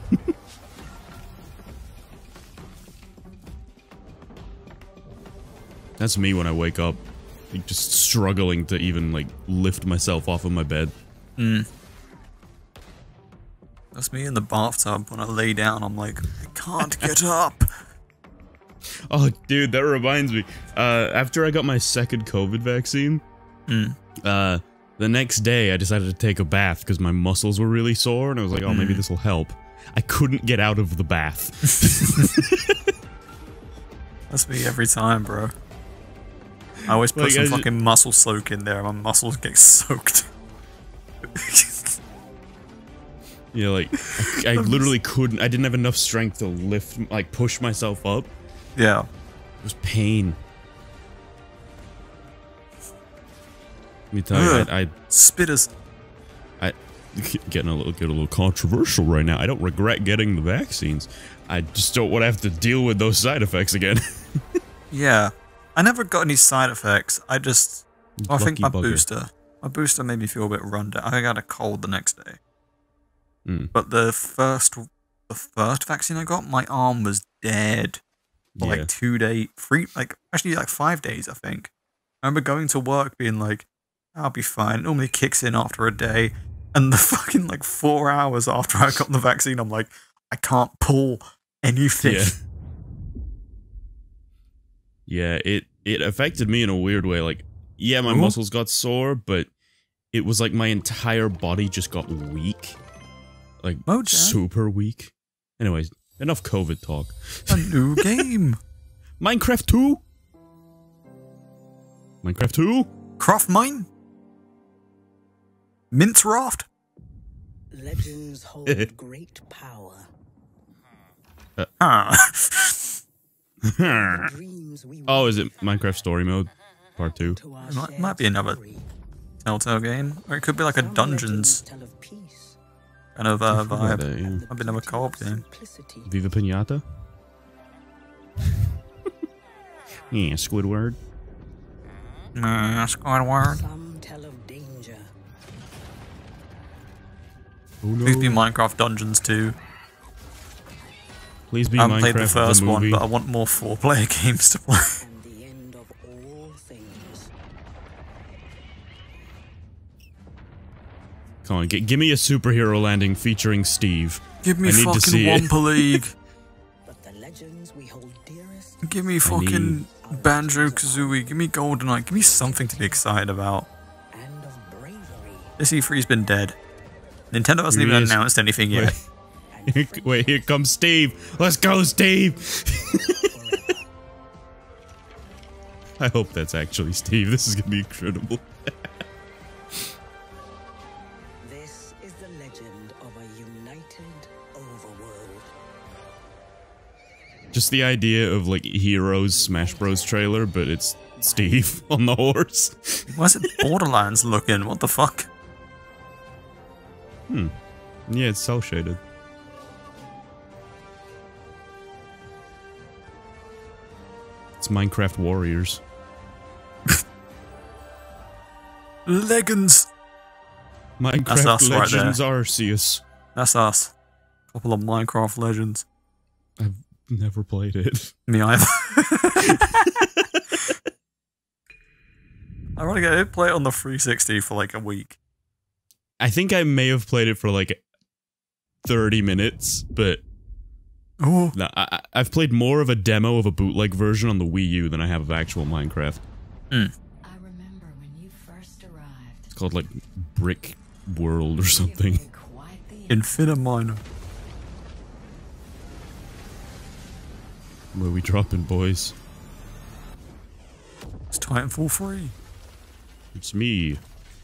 That's me when I wake up, like, just struggling to even like lift myself off of my bed. Mm. That's me in the bathtub when I lay down. I'm like, I can't get up. Oh, dude, that reminds me. Uh, after I got my second COVID vaccine, Mm. uh, the next day I decided to take a bath because my muscles were really sore, and I was like, oh, maybe this will help. I couldn't get out of the bath. That's me every time, bro. I always put Like, some I ju- fucking muscle soak in there. My muscles get soaked. Yeah, like, I, I literally couldn't, I didn't have enough strength to lift, like, push myself up. Yeah. It was pain. Let me tell you, Ugh. I, I, Spitters. I, getting a little, get a little controversial right now. I don't regret getting the vaccines. I just don't want to have to deal with those side effects again. Yeah. I never got any side effects. I just... I think Lucky my bugger. booster... My booster made me feel a bit run down. I think I had a cold the next day. Mm. But the first, the first vaccine I got, my arm was dead for Yeah. like two days, three, like actually like five days, I think. I remember going to work being like, I'll be fine. It normally kicks in after a day. And the fucking like four hours after I got the vaccine, I'm like, I can't pull anything. Yeah. Yeah, it, it affected me in a weird way. Like, yeah, my Ooh. muscles got sore, but it was like my entire body just got weak. Like, Oh, damn. super weak. Anyways, enough COVID talk. A new game. Minecraft two? Minecraft two? Craft mine? Mince raft? Legends hold great power. Uh, Ah. oh, is it Minecraft Story Mode? Part two? It might, might be another Telltale game. Or it could be like a Dungeons kind of uh, Something like vibe. that, yeah. Might be another co-op game. Viva Pinata? Yeah, Squidward. Nah, Squidward. Some tell of danger. Oh no. Please be Minecraft Dungeons too. Please be I haven't Minecraft played the first the one, movie. but I want more four-player games to play. Come on, g give me a superhero landing featuring Steve. Give me I need to fucking see it. Wumpa League. But the legends we hold dearest. Give me fucking Banjo-Kazooie. Give me GoldenEye. Give me something to be excited about. This E three's been dead. Nintendo hasn't Here he even is. announced anything yet. Wait. Wait, here comes Steve. Let's go, Steve. I hope that's actually Steve. This is gonna be incredible. This is the legend of a united overworld. Just the idea of like Heroes Smash Bros trailer, but it's Steve on the horse. Why's it Borderlands looking? What the fuck? Hmm. Yeah, it's cel shaded. It's Minecraft Warriors. Legends! Minecraft That's us right Legends there. Arceus. That's us. Couple of Minecraft Legends. I've never played it. Me either. I want to get play it on the three sixty for like a week. I think I may have played it for like thirty minutes, but oh. no, I, I- I've played more of a demo of a bootleg version on the Wii U than I have of actual Minecraft. Mm. It's called like Brick World or something. Infiniminer. Where we dropping, boys? It's Titanfall three. It's me.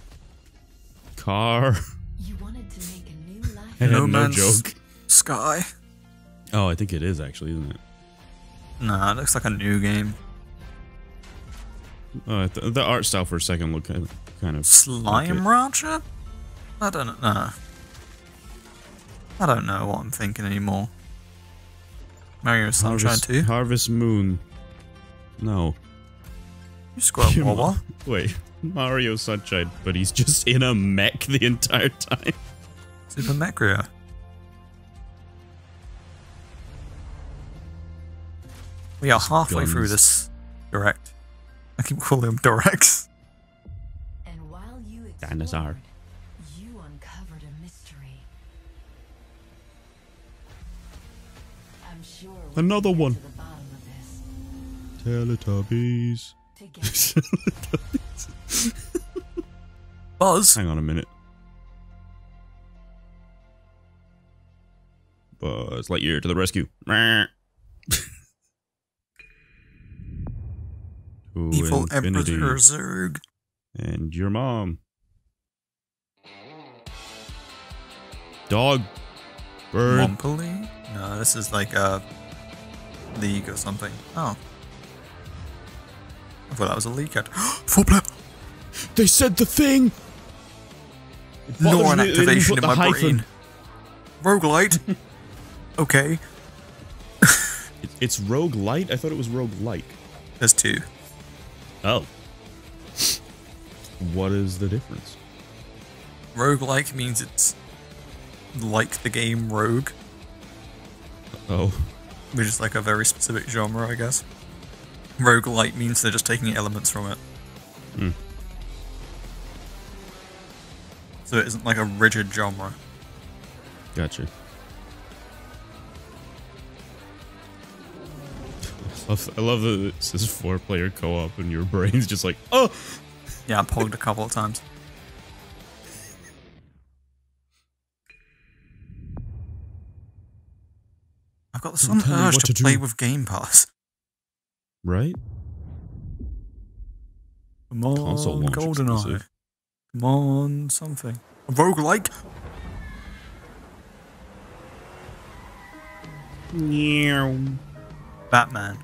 Car. You wanted to make a new life. I had No no Man's joke. Sky. Oh, I think it is actually, isn't it? Nah, it looks like a new game. Oh, th the art style for a second looked kind of, kind of Slime okay. Rancher? I don't know. I don't know what I'm thinking anymore. Mario Sunshine Harvest, two? Harvest Moon. No. You squat Come Wawa? on. Wait, Mario Sunshine, but he's just in a mech the entire time. Super Macrio. We are halfway guns. through this direct. I keep calling them directs. And while you Dinosaur. you uncovered a mystery. I'm sure we Another can get one. to the bottom of this. Teletubbies. Buzz? Hang on a minute. Buzz Lightyear to the rescue. To Evil infinity. Emperor Zurg. And your mom. Dog. Bird. Wumpa League? No, this is like a league or something. Oh. I thought that was a league. Four player. They said the thing! It bothers Lore and me that they didn't activation put in the my hyphen. brain. Roguelite? Okay. It- It's Rogue Light? I thought it was Rogue Like. There's two. Oh. What is the difference? Roguelike means it's like the game Rogue. Oh. Which is like a very specific genre, I guess. Roguelite means they're just taking elements from it. Hmm. So it isn't like a rigid genre. Gotcha. I love, I love that it says four-player co-op and your brain's just like, oh! Yeah, I pogged a couple of times. I've got some tell me urge what to, to play do. with Game Pass. Right? Come on, Console launch GoldenEye. exclusive. Come on, something. A roguelike? Batman.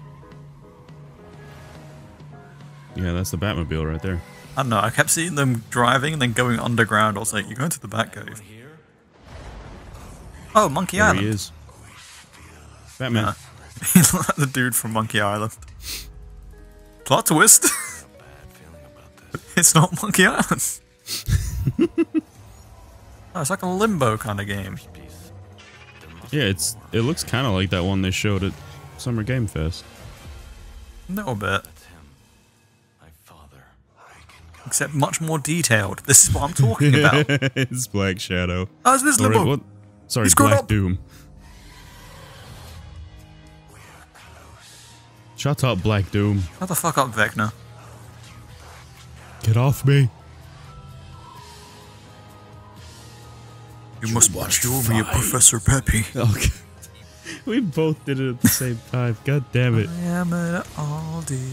Yeah, that's the Batmobile right there. I don't know, I kept seeing them driving and then going underground. I was like, you're going to the Batcave. Oh, Monkey There Island. he is. Batman. Yeah. He's like the dude from Monkey Island. Plot twist. It's not Monkey Island. Oh, it's like a Limbo kind of game. Yeah, it's it looks kind of like that one they showed at Summer Game Fest. A little bit. Except much more detailed. This is what I'm talking about. It's Black Shadow. Oh, it's this Or, Limbo. what? Sorry, You screwed Black up. Doom. Shut up, Black Doom. Shut the fuck up, Vecna. Get off me. You must show me, Professor Peppy. Okay. We both did it at the same time. God damn it. I am an Aldi.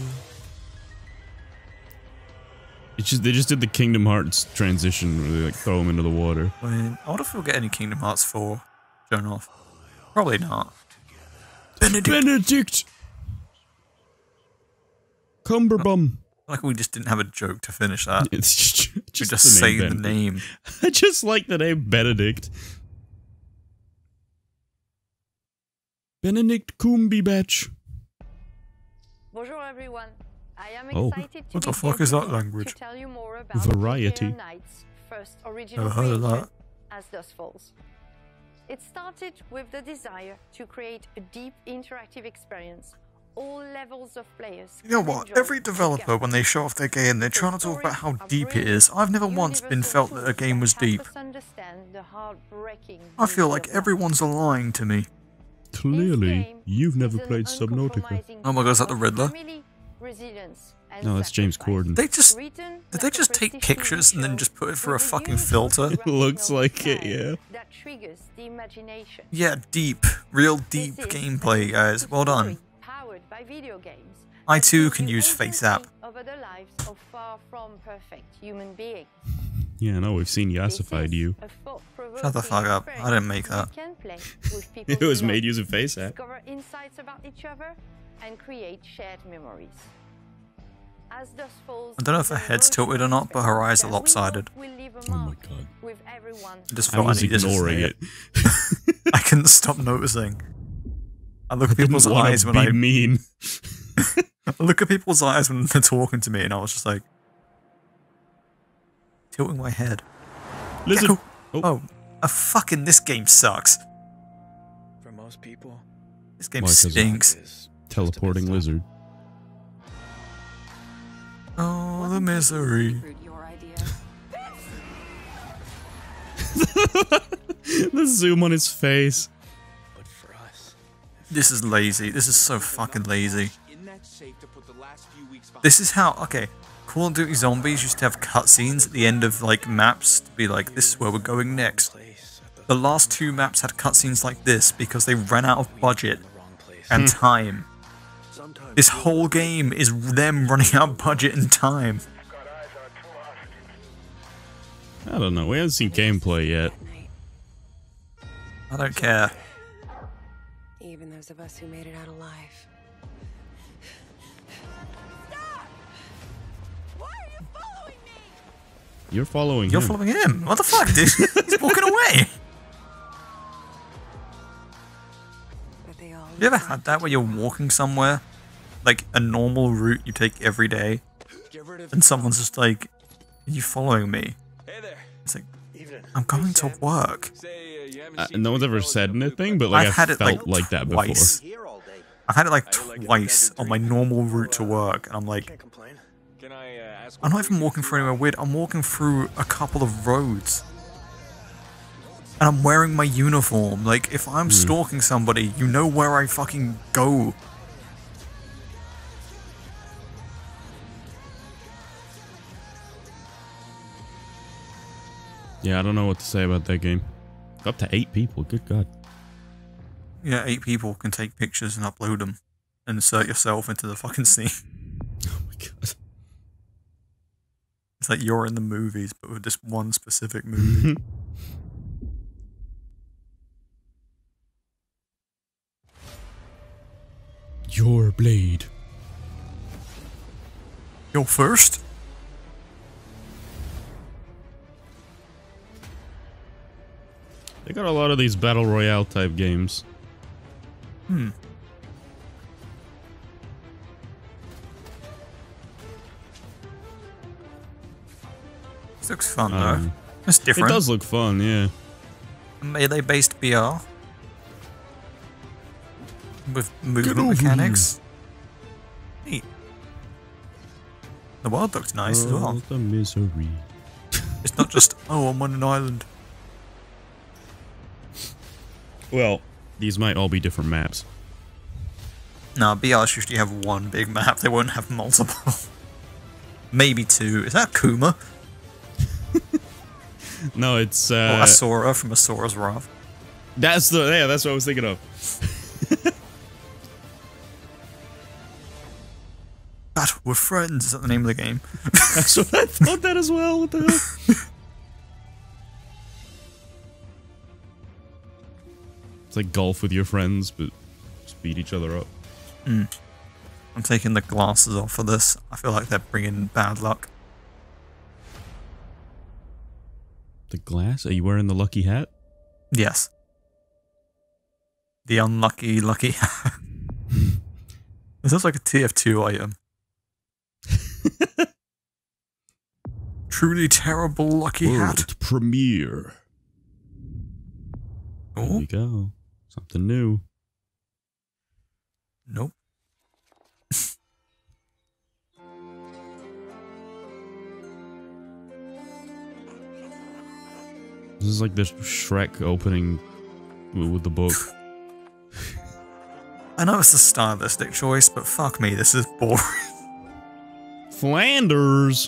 It's just, they just did the Kingdom Hearts transition where they like throw him into the water. I mean, I wonder if we'll get any Kingdom Hearts four shown off. Probably not. Benedict! Benedict! Cumberbum. Like we just didn't have a joke to finish that. It's just, We just, just the say name the Benedict. name. I just like the name Benedict. Benedict Cumberbatch. Bonjour everyone. I am Oh. excited to What the be fuck here is that today language? to tell you more about Variety. G T A Knight's first original Never heard of creation, that. As Dusk Falls. It started with the desire to create a deep interactive experience. All levels of players. You know can what? enjoy Every developer, when they show off their game, they're trying to talk about how deep it is. I've never once been felt that a game was deep. Understand the heartbreaking I feel like everyone's lying to me. Clearly, you've never played Subnautica. Oh my god, is that the Riddler? family, resilience, and No, that's James Corden. They just Written did they like a just take prestige pictures and then show just put it for a with a fucking unique filter? It looks like it, yeah. that triggers the imagination. Yeah, deep, real deep This is gameplay, guys. Well done. Powered by video games. I too that can gives use you Face app. agency over the lives of far from perfect human beings. Yeah, no, we've seen This Yassified is you. a thought-provoking Shut the fuck up. I didn't make that. experience you can play with people It was you love, made using Face app. discover insights about each other, and create shared memories. As Dusk Falls, I don't know if her head's tilted or not, but her eyes are that we hope lopsided. will leave a Oh my mark god. with everyone I just I felt I, was needed to ignoring say it. it. I couldn't stop noticing. I look at Didn't people's wanna eyes when be I mean. I look at people's eyes when they're talking to me, and I was just like tilting my head. Lizard. Yeah, Oh. cool. Oh, a fucking this game sucks. For most people, This game Why, 'cause of- stinks. Teleporting lizard. Oh, the misery. The zoom on his face. but for us, This is lazy. This is so fucking lazy. in that safe to put the last few weeks behind. This is how, okay, Call of Duty Zombies used to have cutscenes at the end of, like, maps to be like, this is where we're going next. The last two maps had cutscenes like this because they ran out of budget and time. This whole game is them running out of budget and time. I don't know. We haven't seen gameplay yet. I don't care. Even those of us who made it out alive. You're following You're him. following him. What the fuck, dude? He's walking away. Have you ever had that where you're walking somewhere, like a normal route you take every day, and someone's just like, "Are you following me?" Hey there. It's like, Evening. I'm going to work. Say, uh, you Uh, no one's ever said anything, but like I've I had it felt like, like that before. twice. I've had it like twice on my normal route to work, and I'm like, I'm not even walking through anywhere weird. I'm walking through a couple of roads, and I'm wearing my uniform. Like, if I'm Hmm. stalking somebody, you know where I fucking go. Yeah, I don't know what to say about that game. Up to eight people, good god. Yeah, eight people can take pictures and upload them, and insert yourself into the fucking scene. Oh my god. It's like you're in the movies, but with this one specific movie. Your blade. You're first? They got a lot of these battle royale type games. Hmm. This looks fun, Um, though. It's different. It does look fun, yeah. Melee-based B R. With movement over mechanics. Neat. The world looks nice as Oh, well. the misery. It's not just, oh, I'm on an island. Well, these might all be different maps. No, B Rs usually have one big map. They won't have multiple. Maybe two. Is that Kuma? No, it's Or uh Asura from Asura's Wrath? that's the yeah, that's what I was thinking of. Battle with Friends, is that the name of the game? That's what I thought that as well. What the hell? It's like golf with your friends, but just beat each other up. Mm. I'm taking the glasses off for this. I feel like they're bringing bad luck. The glass? Are you wearing the lucky hat? Yes. The unlucky lucky hat. This looks like a T F two item. Truly terrible lucky hat. World premiere. There Oh, you go. Something new. nope. This is like the Shrek opening with the book. I know it's a stylistic choice, but fuck me, this is boring. Flanders.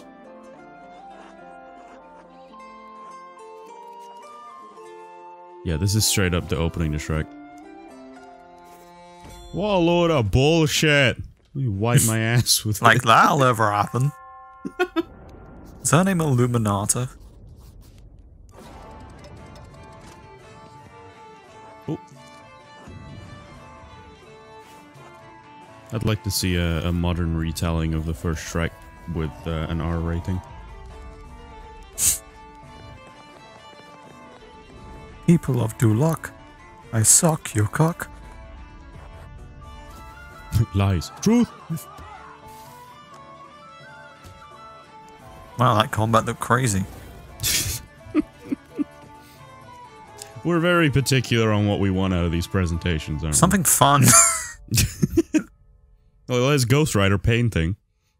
Yeah, this is straight up the opening to Shrek. What a load of bullshit. Let me wipe my ass with Like it. that'll ever happen. Is her name Illuminata? Oh. I'd like to see a, a modern retelling of the first Shrek with uh, an R rating. People of Duloc, I suck your cock. Lies. Truth. Wow, that combat looked crazy. We're very particular on what we want out of these presentations, aren't Something fun. we? Well, there's Ghost Rider painting.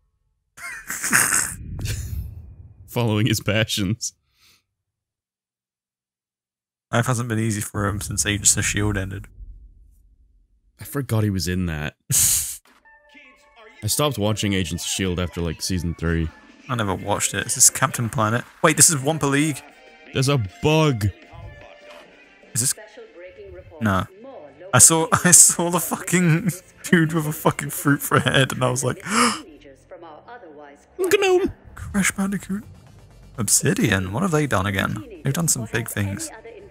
Following his passions. Life hasn't been easy for him since Agents of Shield ended. I forgot he was in that. I stopped watching Agents of Shield after like season three. I never watched it. Is this Captain Planet? Wait, this is Wumpa League. There's a bug. Is this? No. I saw I saw the fucking dude with a fucking fruit for a head, and I was like, Gnome. Crash Bandicoot. Obsidian. What have they done again? They've done some big things.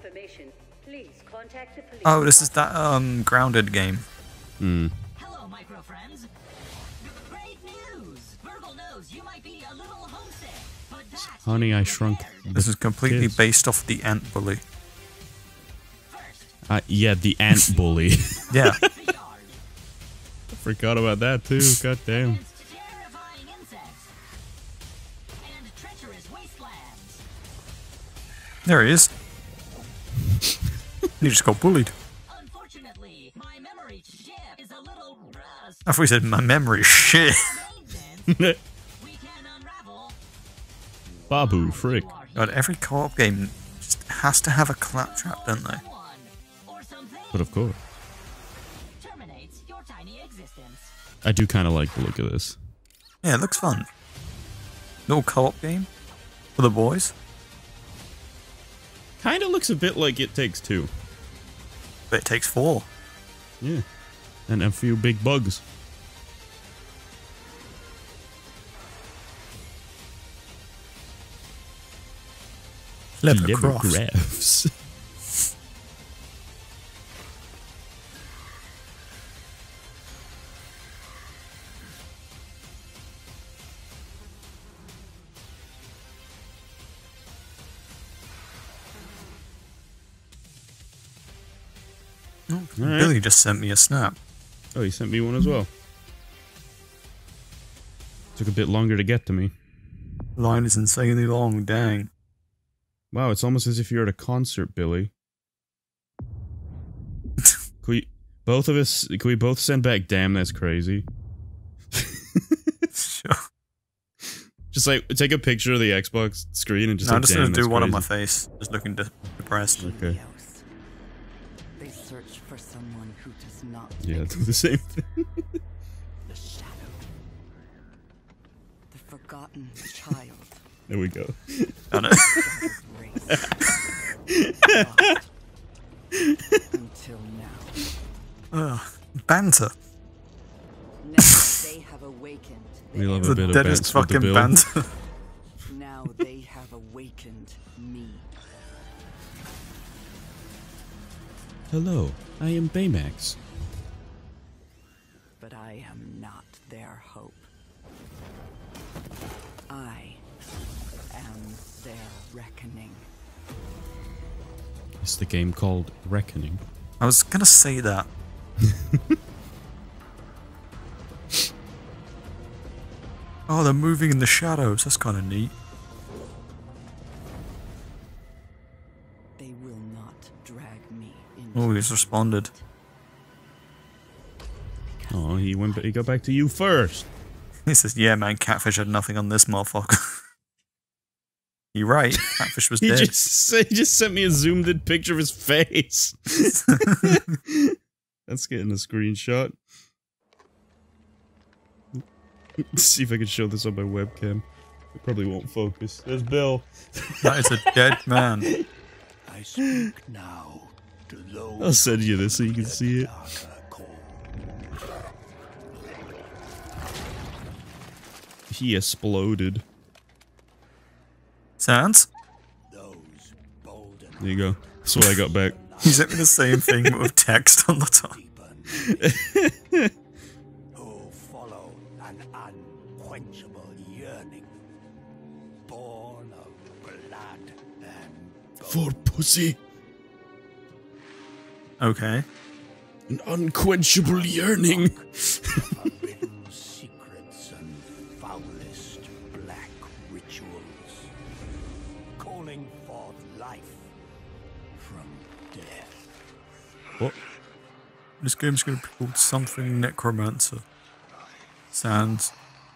Oh, this is that um Grounded game. Hmm. Hello, micro friends. Great news! Virgil knows you might be a little homesick, but that's Honey, I Shrunk. This is completely Kids. based off the Ant Bully. Uh, yeah, the ant bully. Yeah. I forgot about that too. God damn. terrifying insects and treacherous wastelands. There he is. You just got bullied. Unfortunately, my memory chip is a little rust. I thought you said my memory shit. Babu, frick. God, every co-op game just has to have a claptrap, don't they? But of course. Terminates your tiny existence. I do kind of like the look of this. Yeah, it looks fun. Little co-op game for the boys. Kind of looks a bit like It Takes Two. But It Takes Four. Yeah. And a few big bugs. Clever Clever crafts. crafts. Oh, Alright. Billy just sent me a snap. Oh, he sent me one as well. Took a bit longer to get to me. Line is insanely long, dang. Wow, it's almost as if you're at a concert, Billy. Can we, both of us, can we both send back, damn, that's crazy? Sure. Just like, take a picture of the Xbox screen and just No, like, I'm just damn, gonna do that's one on my crazy." face. Just looking de depressed. Okay. They search for someone who does not. Yeah, do the same thing. The shadow. The forgotten child. There we go. Got it. Until now. Ugh, banter. Now they have awakened. We love The a bit of deadest bants with the fucking bill. banter. Now they have awakened me. Hello, I am Baymax. But I am not their hope. I am their reckoning. It's the game called Reckoning. I was gonna say that. Oh, they're moving in the shadows. That's kind of neat. They will not drag me into. Oh, he's responded. Oh, he went. He got back to you first. He says, "Yeah, man, Catfish had nothing on this motherfucker." You're right. Catfish was he dead. just he just sent me a zoomed in picture of his face. That's getting a screenshot. Let's see if I can show this on my webcam. It probably won't focus. There's Bill. That is a dead man. I speak now to those. I'll send you this so you can see it. He exploded. Sounds? There you go. That's what I got back. He sent me the same thing but with text on the top. Who follow an unquenchable yearning, born of blood and For pussy. Okay. An unquenchable yearning. forbidden secrets and foulest black rituals, calling forth life from death. What? This game's gonna be called something Necromancer. Sounds.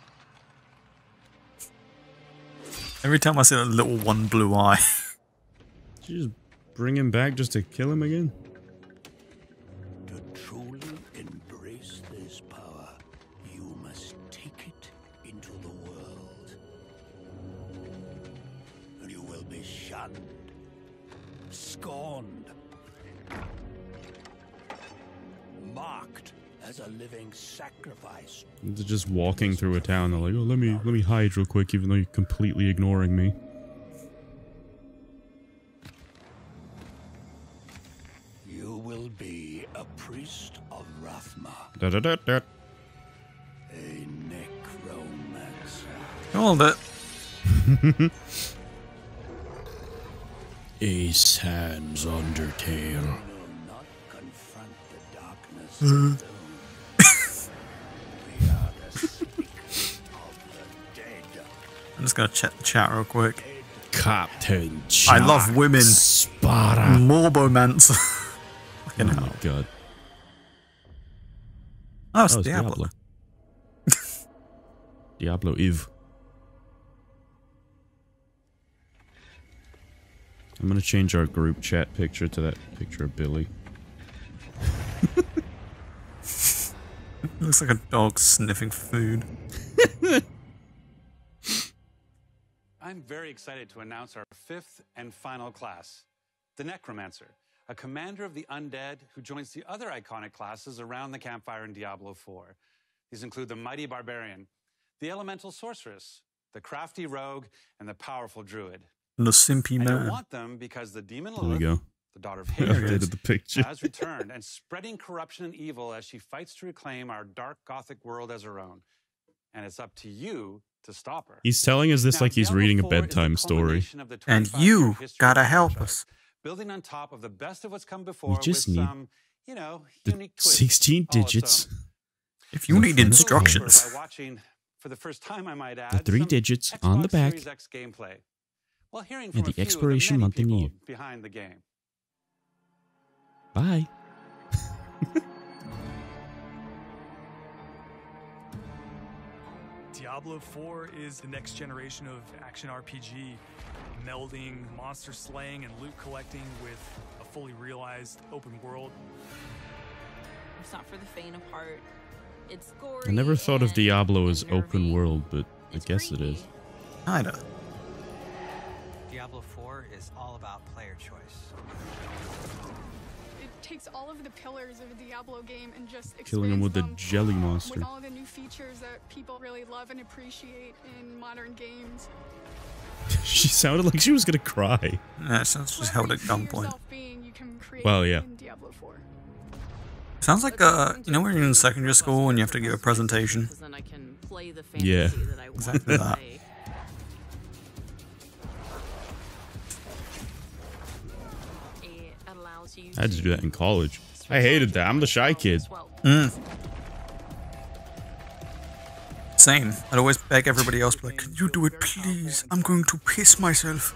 Every time I see that little one blue eye. Did you just bring him back just to kill him again? To truly embrace this power, you must take it into the world. You will be shunned, scorned, marked as a living sacrifice. They're just walking through a town. They're like, "Oh, let me let me hide real quick," even though you're completely ignoring me. You will be a priest of Rathma, Da da da da. a necromancer. Hold it. A Sans Undertale. Confront the darkness. Uh. We are the speakers of the dead. I'm just gonna check the chat real quick. Captain I love women. Sparta. Morbomancer. You Oh know. my god. Oh, it's Oh, it's Diablo. Diablo. Diablo Eve. I'm gonna change our group chat picture to that picture of Billy. Looks like a dog sniffing food. I'm very excited to announce our fifth and final class, the Necromancer, a commander of the undead who joins the other iconic classes around the campfire in Diablo four. These include the mighty barbarian, the elemental sorceress, the crafty rogue, and the powerful druid. The simpy And I man. want them because the demon There we Lilith, go. the daughter of I Hades, updated the picture. has returned and spreading corruption and evil as she fights to reclaim our dark gothic world as her own. And it's up to you to stop her. He's telling us this Now, like he's Diablo reading a four is the bedtime story. culmination of the And twenty-five year you history gotta of the help franchise, us. building on top of the best of what's come before just with need some, you know, The unique twists sixteen all its digits. own. If you need By instructions. watching, for the first time, I might add, The three some digits Xbox on the back. Series X gameplay. While hearing And from the a few of expiration many month and people year. behind the game. Bye. Diablo four is the next generation of action R P G, melding monster slaying and loot collecting with a fully realized open world. It's not for the faint of heart. It's gory. I never thought of and Diablo as nervy. open world, but I guess it is. Kinda. Diablo four is all about player choice. It takes all of the pillars of a Diablo game and just Killing him with the expands jelly them monster. with all the new features that people really love and appreciate in modern games. She sounded like she was gonna cry. Yeah, it sounds just held at gunpoint. Well, yeah. In Diablo four. Sounds like, uh, you know when you're in secondary school and you have to give a presentation? Then I can play the Yeah. fantasy that I want Exactly to that. play. It allows you I had to do that in college. I hated that. I'm the shy kid. Mm. Same. I'd always beg everybody else, be like, can you do it please? I'm going to piss myself.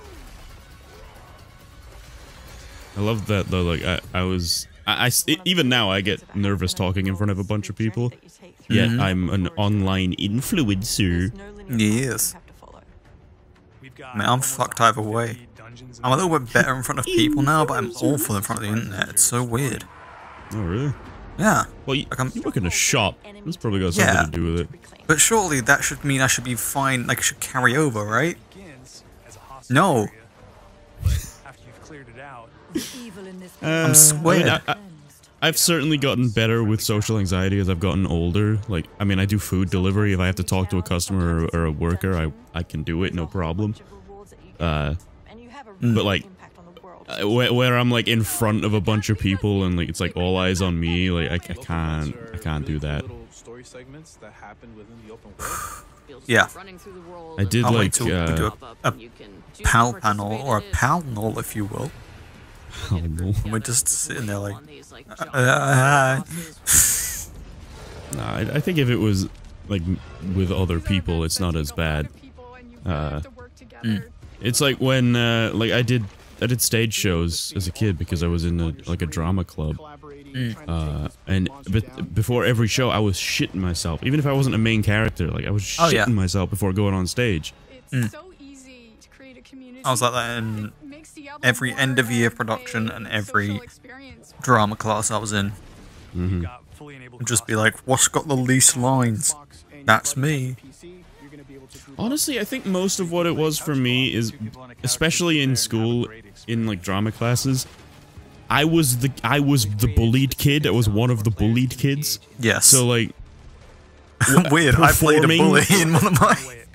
I love that though. Like I, I was, I, I s- even now I get nervous talking in front of a bunch of people. Yet Mhm. I'm an online influencer. Yes. I mean, I'm fucked either way. I'm a little bit better in front of people now, but I'm awful in front of the internet. It's so weird. Oh really? Yeah. Well, you, you work in a shop. That's probably got something Yeah. to do with it. But surely that should mean I should be fine, like it should carry over, right? No. After you've cleared it out, Uh, I'm squared. I mean, I, I, I've certainly gotten better with social anxiety as I've gotten older. Like, I mean, I do food delivery. If I have to talk to a customer or, or a worker, I I can do it, no problem. Uh, but like, uh, where, where I'm like in front of a bunch of people and like it's like all eyes on me, like I, I can't I can't do that. Story segments that happen within the open world. Yeah. I did I'll wait like till we uh, do a, a PAL panel, or a PAL-nol, if you will. oh no. And we're just sitting there like... Uh, uh, Nah, I, I think if it was like m- with other people, it's not as bad. Uh, mm. It's like when uh, like I did I did stage shows as a kid because I was in a like a drama club. Mm. Uh, and but before every show, I was shitting myself. Even if I wasn't a main character, like I was shitting Oh, yeah. myself before going on stage. Mm. I was like that in every end of year production and every drama class I was in. Mm-hmm. I'd just be like, what's got the least lines? That's me. Honestly, I think most of what it was for me is, especially in school, in like drama classes, I was the I was the bullied kid. I was one of the bullied kids. Yes. So like, weird. I played a performing- bully in one of my.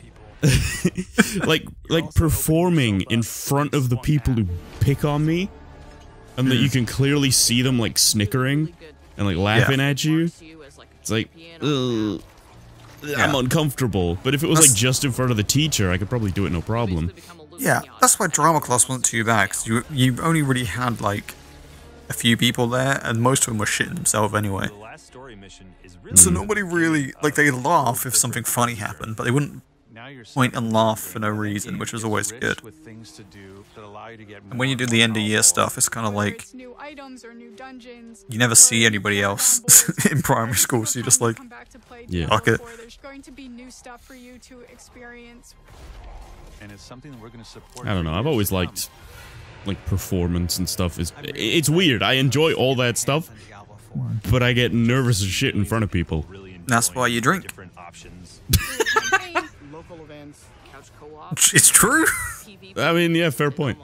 like like performing in front of the people who pick on me, and that you can clearly see them like snickering and like laughing at you. It's like, ugh, I'm uncomfortable. But if it was like just in front of the teacher, I could probably do it no problem. Yeah, that's why drama class wasn't too bad, because you, you only really had like a few people there, and most of them were shitting themselves anyway. So nobody really, like, they'd laugh if something funny happened, but they wouldn't Now you're point and laugh for no reason, which was always good. with things to do that allow you to get And when you do the end of year stuff, it's kind of Whether like it's new items or new dungeons, you never see anybody else in primary school, so you're just like, Yeah. fuck it. there's going to be new stuff for you to experience. And it's something that we're going to support. I don't for know. I've years always to come. liked like performance and stuff. Is it's weird. I enjoy all that stuff, but I get nervous as shit in front of people. That's why you drink. Local events, couch co-op. It's true. I mean, yeah, fair point.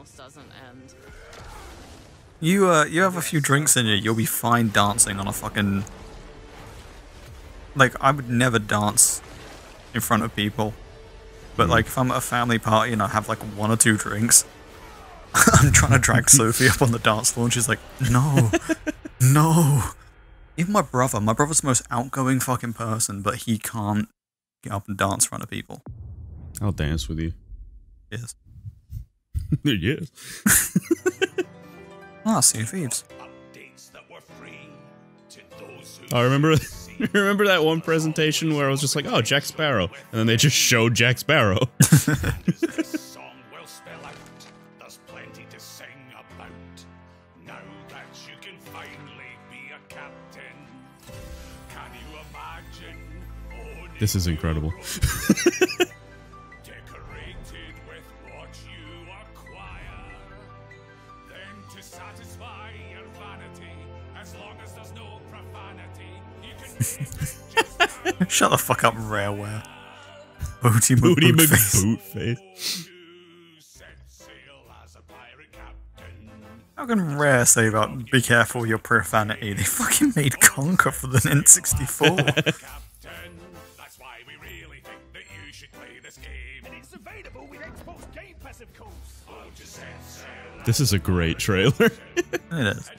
You uh, you have a few drinks in you, you'll be fine dancing on a fucking. Like, I would never dance in front of people, but like if I'm at a family party and I have like one or two drinks, I'm trying to drag Sophie up on the dance floor and she's like, no, no. Even my brother, my brother's the most outgoing fucking person, but he can't get up and dance in front of people. I'll dance with you. Yes. Yes. Ah, Sea of Thieves. I remember. Remember that one presentation where I was just like, "Oh, Jack Sparrow," and then they just showed Jack Sparrow. This is incredible. Shut the fuck up, Rareware. Booty Booty McBootface. McBootface. How can Rare say about be careful your profanity? They fucking made Conquer for the N sixty-four. This is a great trailer. It is.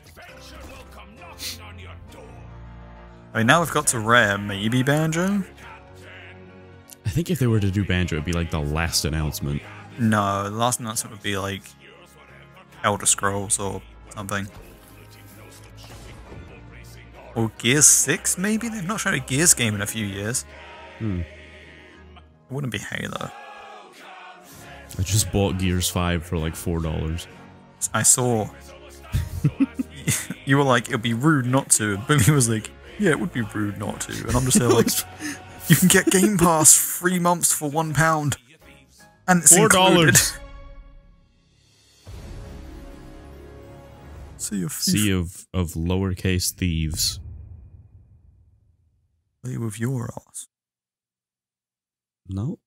I mean, now we've got to Rare, maybe Banjo? I think if they were to do Banjo, it'd be like the last announcement. No, the last announcement would be like Elder Scrolls or something. Or Gears six, maybe? They've not shown a Gears game in a few years. Hmm. It wouldn't be Halo. I just bought Gears five for like four dollars. I saw. You were like, it'd be rude not to. And Billy was like, yeah, it would be rude not to. And I'm just there like, you can get Game Pass three months for one pound. And it's Four included. dollars. Sea of Sea of, of lowercase thieves. Play with your ass. No.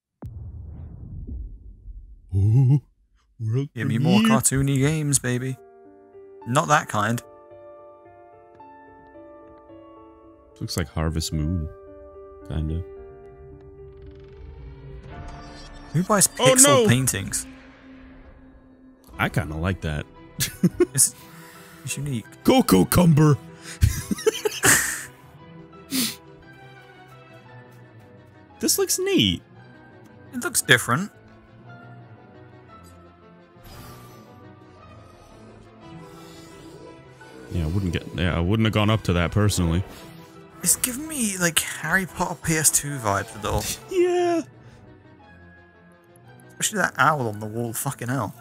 Ooh, world Give me more premiere. cartoony games, baby. Not that kind. Looks like Harvest Moon. Kinda. Who buys Oh, pixel no. paintings? I kinda like that. It's, it's unique. Coco Cumber! This looks neat. It looks different. Yeah, I wouldn't get. Yeah, I wouldn't have gone up to that personally. It's giving me like Harry Potter P S two vibes with it all. Yeah. Especially that owl on the wall, fucking hell.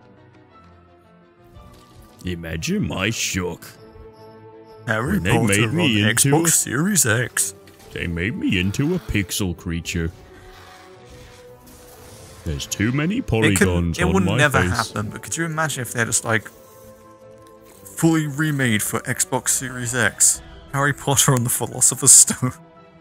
Imagine my shock. Harry When they Potter made me on into Xbox a- Series X. They made me into a pixel creature. There's too many It, could, polygons it on would my never face. happen, but could you imagine if they're just like fully remade for Xbox Series X? Harry Potter and the Philosopher's Stone.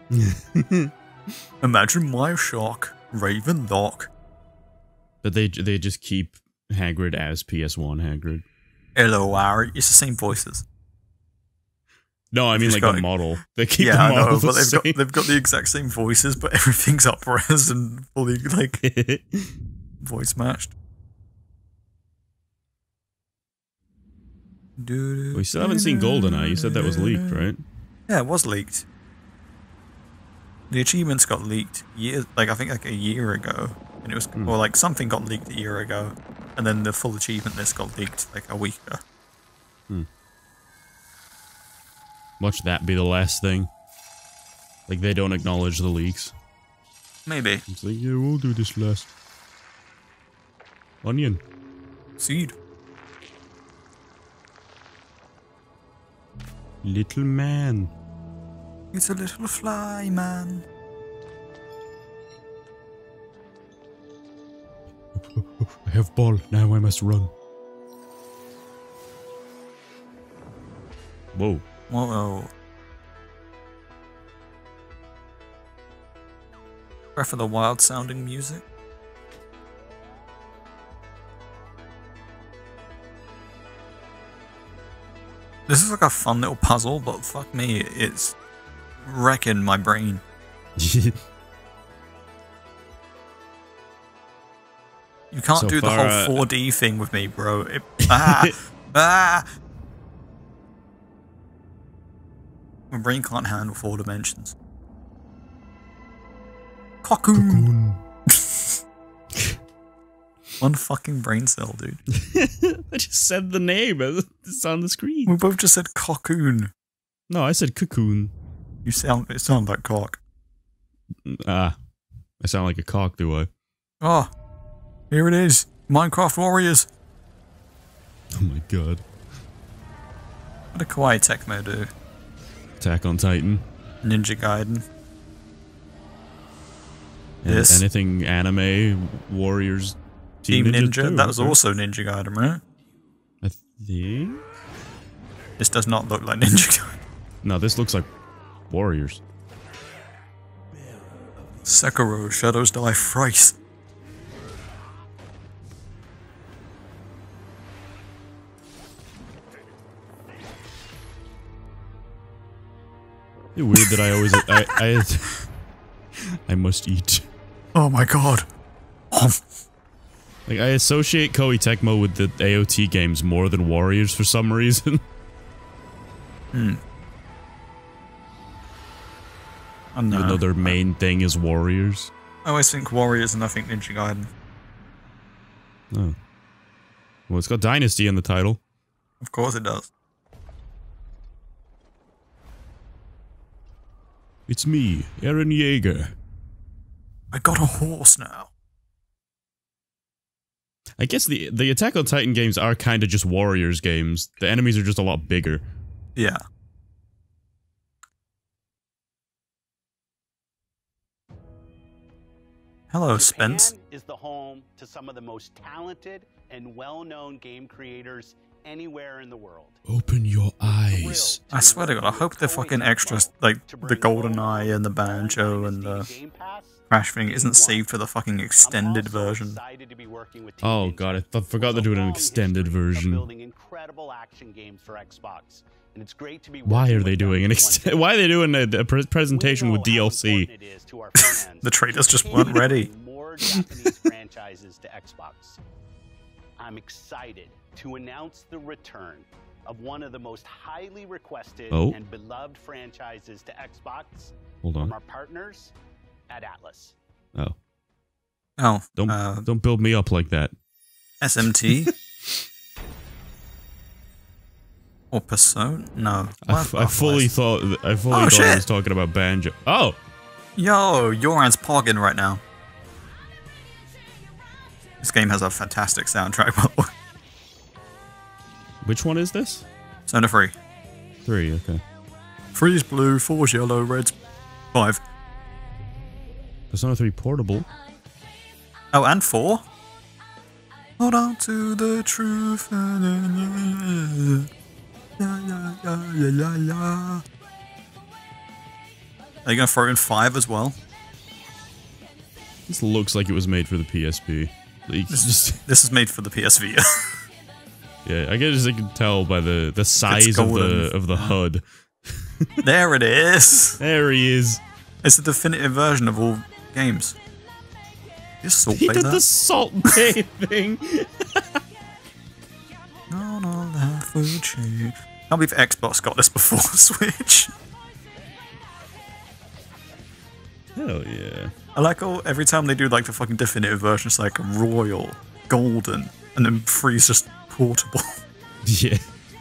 Imagine my shock, Ravenlock. But they they just keep Hagrid as P S one Hagrid. Hello, Harry. It's the same voices. No, I They've mean just like got- the model. They keep yeah, the I model know, the but they've same. got they've got the exact same voices, but everything's up-res and fully like voice matched. We still haven't seen GoldenEye. You said that was leaked, right? Yeah, it was leaked. The achievements got leaked years, like I think like a year ago, and it was Hmm. or like something got leaked a year ago, and then the full achievement list got leaked like a week ago. Hmm. Watch that be the last thing. Like they don't acknowledge the leaks. Maybe. It's like, yeah, we'll do this last. Onion. Seed. Little man. It's a little fly man. I have ball, now I must run. Whoa. Whoa. Breath of the Wild sounding music. This is like a fun little puzzle, but fuck me, it's wrecking my brain. You can't So do the far, whole uh, four D thing with me, bro. It, ah! ah! My brain can't handle four dimensions. Cocoon! One fucking brain cell, dude. I just said the name. It's on the screen. We both just said cocoon. No, I said cocoon. You sound, it sounded like cock. Ah. I sound like a cock, do I? Oh, here it is. Minecraft Warriors. Oh my god. What did Kawaii Tecmo do? Attack on Titan. Ninja Gaiden. And This. anything anime, Warriors, Team, Team Ninja. Ninja, too, That was okay. also Ninja Gaiden, right? I think. This does not look like Ninja Gaiden. No, this looks like Warriors. Sekiro, Shadows Die Thrice. It's weird that I always I I I must eat. Oh my god. Like I associate Koei Tecmo with the A O T games more than Warriors for some reason. Hmm. I know. Even though their main thing is Warriors. I always think Warriors and I think Ninja Gaiden. Oh. Well, it's got Dynasty in the title. Of course it does. It's me, Eren Yeager. I got a horse now. I guess the the Attack on Titan games are kind of just Warriors games. The enemies are just a lot bigger. Yeah. Hello, Spence. Japan is the home to some of the most talented and well-known game creators anywhere in the world. Open your eyes. I swear to God, I hope the fucking extras, like the Golden Eye and the Banjo and the Crash thing, isn't saved for the fucking extended version. Oh god, I th forgot they're doing an extended version. Building incredible action games for Xbox. And it's great to be Why are they doing an ext Why are they doing a, a pre presentation with D L C? The traders just weren't ready. More Japanese franchises to Xbox. I'm excited to announce the return of one of the most highly requested Oh. and beloved franchises to Xbox Hold on. from our partners at Atlas. Oh. Oh. Don't uh, don't build me up like that. S M T? Or Persona? No. I, What? f I fully thought th- I fully Oh, thought I shit. was talking about Banjo. Oh. Yo, Yoran's pogging right now. This game has a fantastic soundtrack, by the way. Which one is this? Persona three. Three, okay. Three's blue, four's yellow, red's five. Persona three Portable. Oh, and four? Hold on to the truth. La, la, la, la, la, la. Are you gonna throw in five as well? This looks like it was made for the P S P. Like, This, just this is made for the P S V. yeah, I guess I can tell by the the size of golden. the of the H U D. There it is. There he is. It's the definitive version of all games. You Salt He Bay did that? the Salt Bay thing. No, no, that food chain. I can't believe Xbox got this before Switch. Hell yeah. I like all every time they do like the fucking definitive version, it's like royal, golden, and then three's just portable. Yeah.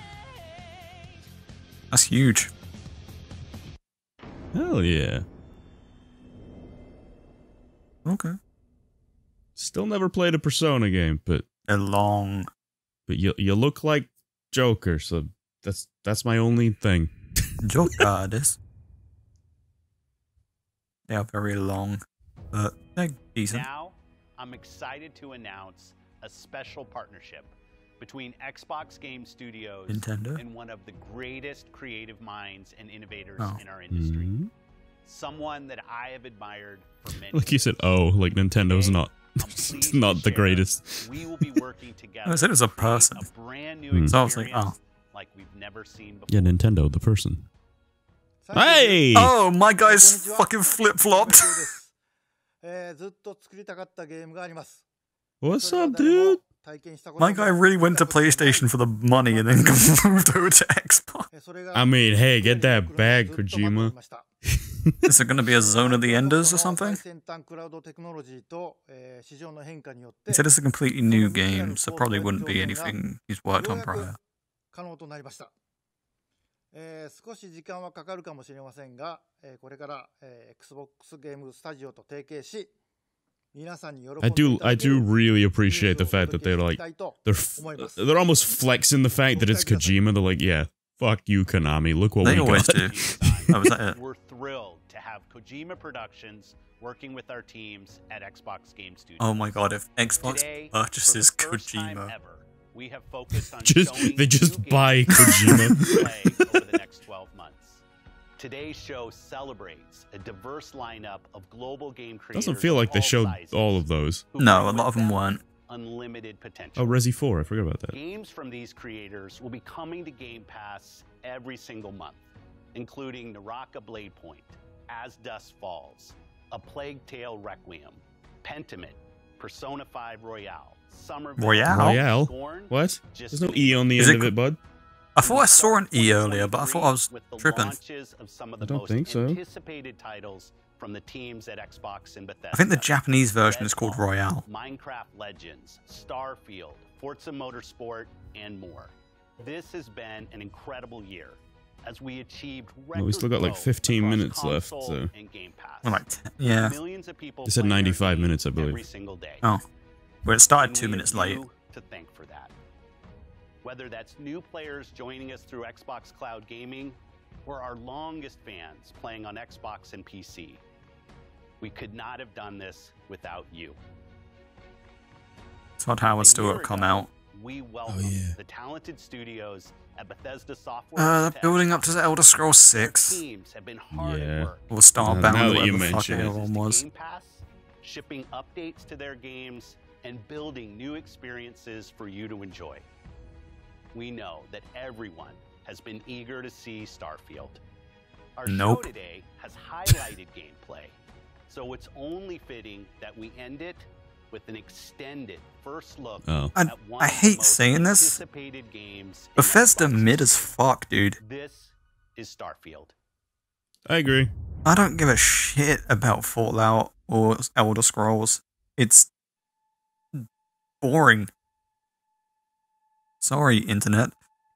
That's huge. Hell yeah. Okay. Still never played a Persona game, but they're long. But you you look like Joker, so that's that's my only thing. Joker, this. They are very long, but they're decent. Now, I'm excited to announce a special partnership between Xbox Game Studios Nintendo? and one of the greatest creative minds and innovators Oh. in our industry. Mhm. Someone that I have admired for many Like you said, oh, like Nintendo's not not the greatest. We will be working together. I said it was a person. A brand new Hmm. So I was like, oh. like we've never seen before. Yeah, Nintendo, the person. Hey! Oh, my guy's fucking flip flopped. えーずっと作りたかったゲームがあります。 What's up, dude? My guy really went to PlayStation for the money and then moved over to Xbox. I mean, hey, get that bag, Kojima. Is it going to be a Zone of the Enders or something? 先端クラウドテクノロジーと、えー市場の変化によって He said it's a completely new game, so probably wouldn't be anything he's worked on prior. 可能となりました。えー少し時間はかかるかもしれませんが、えーこれから、えー Xbox ゲームスタジオと提携し、皆さんに喜んで I いた do だ I ける do really appreciate the fact that they're like they're f- they're almost flexing the fact that it's Kojima. They're like, yeah, fuck you, Konami. Look what They we always got. do. Oh, was that it? We're thrilled to have Kojima Productions working with our teams at Xbox Game Studios. Oh my god, if Xbox Today, purchases for the first time Kojima. ever, we have focused on Just showing they just new buy games Kojima. play over the next twelve months. Today's show celebrates a diverse lineup of global game creators. Doesn't feel like they of all showed sizes all of those. who No, bring a lot with of them them weren't. Unlimited potential. Oh, Resi four. I forgot about that. Games from these creators will be coming to Game Pass every single month, including Naraka Blade Point, As Dusk Falls, A Plague Tale Requiem, Pentiment, Persona five Royale, Somerville, Royale? Royale? Scorn, What? just There's no to E on the Is end it of it, bud. I thought I saw an E earlier, but I thought I was with the tripping. launches of some of the I don't most think so. anticipated titles from the teams at Xbox and Bethesda. I think the Japanese version is called Royale. Minecraft Legends, Starfield, Forza Motorsport, and more. This has been an incredible year as we achieved record Well, we still got like growth fifteen across minutes left, console so. and Game Pass. Well, like, ten, yeah. Millions of people They said playing our ninety-five games minutes, I every believe. single day. Oh. Well, it started And two we minutes have late. you to thank for that. Whether that's new players joining us through Xbox Cloud Gaming or our longest fans playing on Xbox and P C, we could not have done this without you. Todd Howard A still year got to come ago, out. We welcomed the talented studios at Bethesda Software. Uh, and Tech. building up to the Elder Scrolls six. Teams have been hard Yeah. at work. Or Starbound, Now that whatever you the fuck mention the it. other one was. Game Pass, shipping updates to their games, and building new experiences for you to enjoy. We know that everyone has been eager to see Starfield. Our Nope. show today has highlighted gameplay, so it's only fitting that we end it with an extended first look Oh. I, at one I of the hate most saying this. anticipated games in Bethesda Xbox mid as history. fuck, dude. This is Starfield. I agree. I don't give a shit about Fallout or Elder Scrolls. It's boring. Sorry, internet.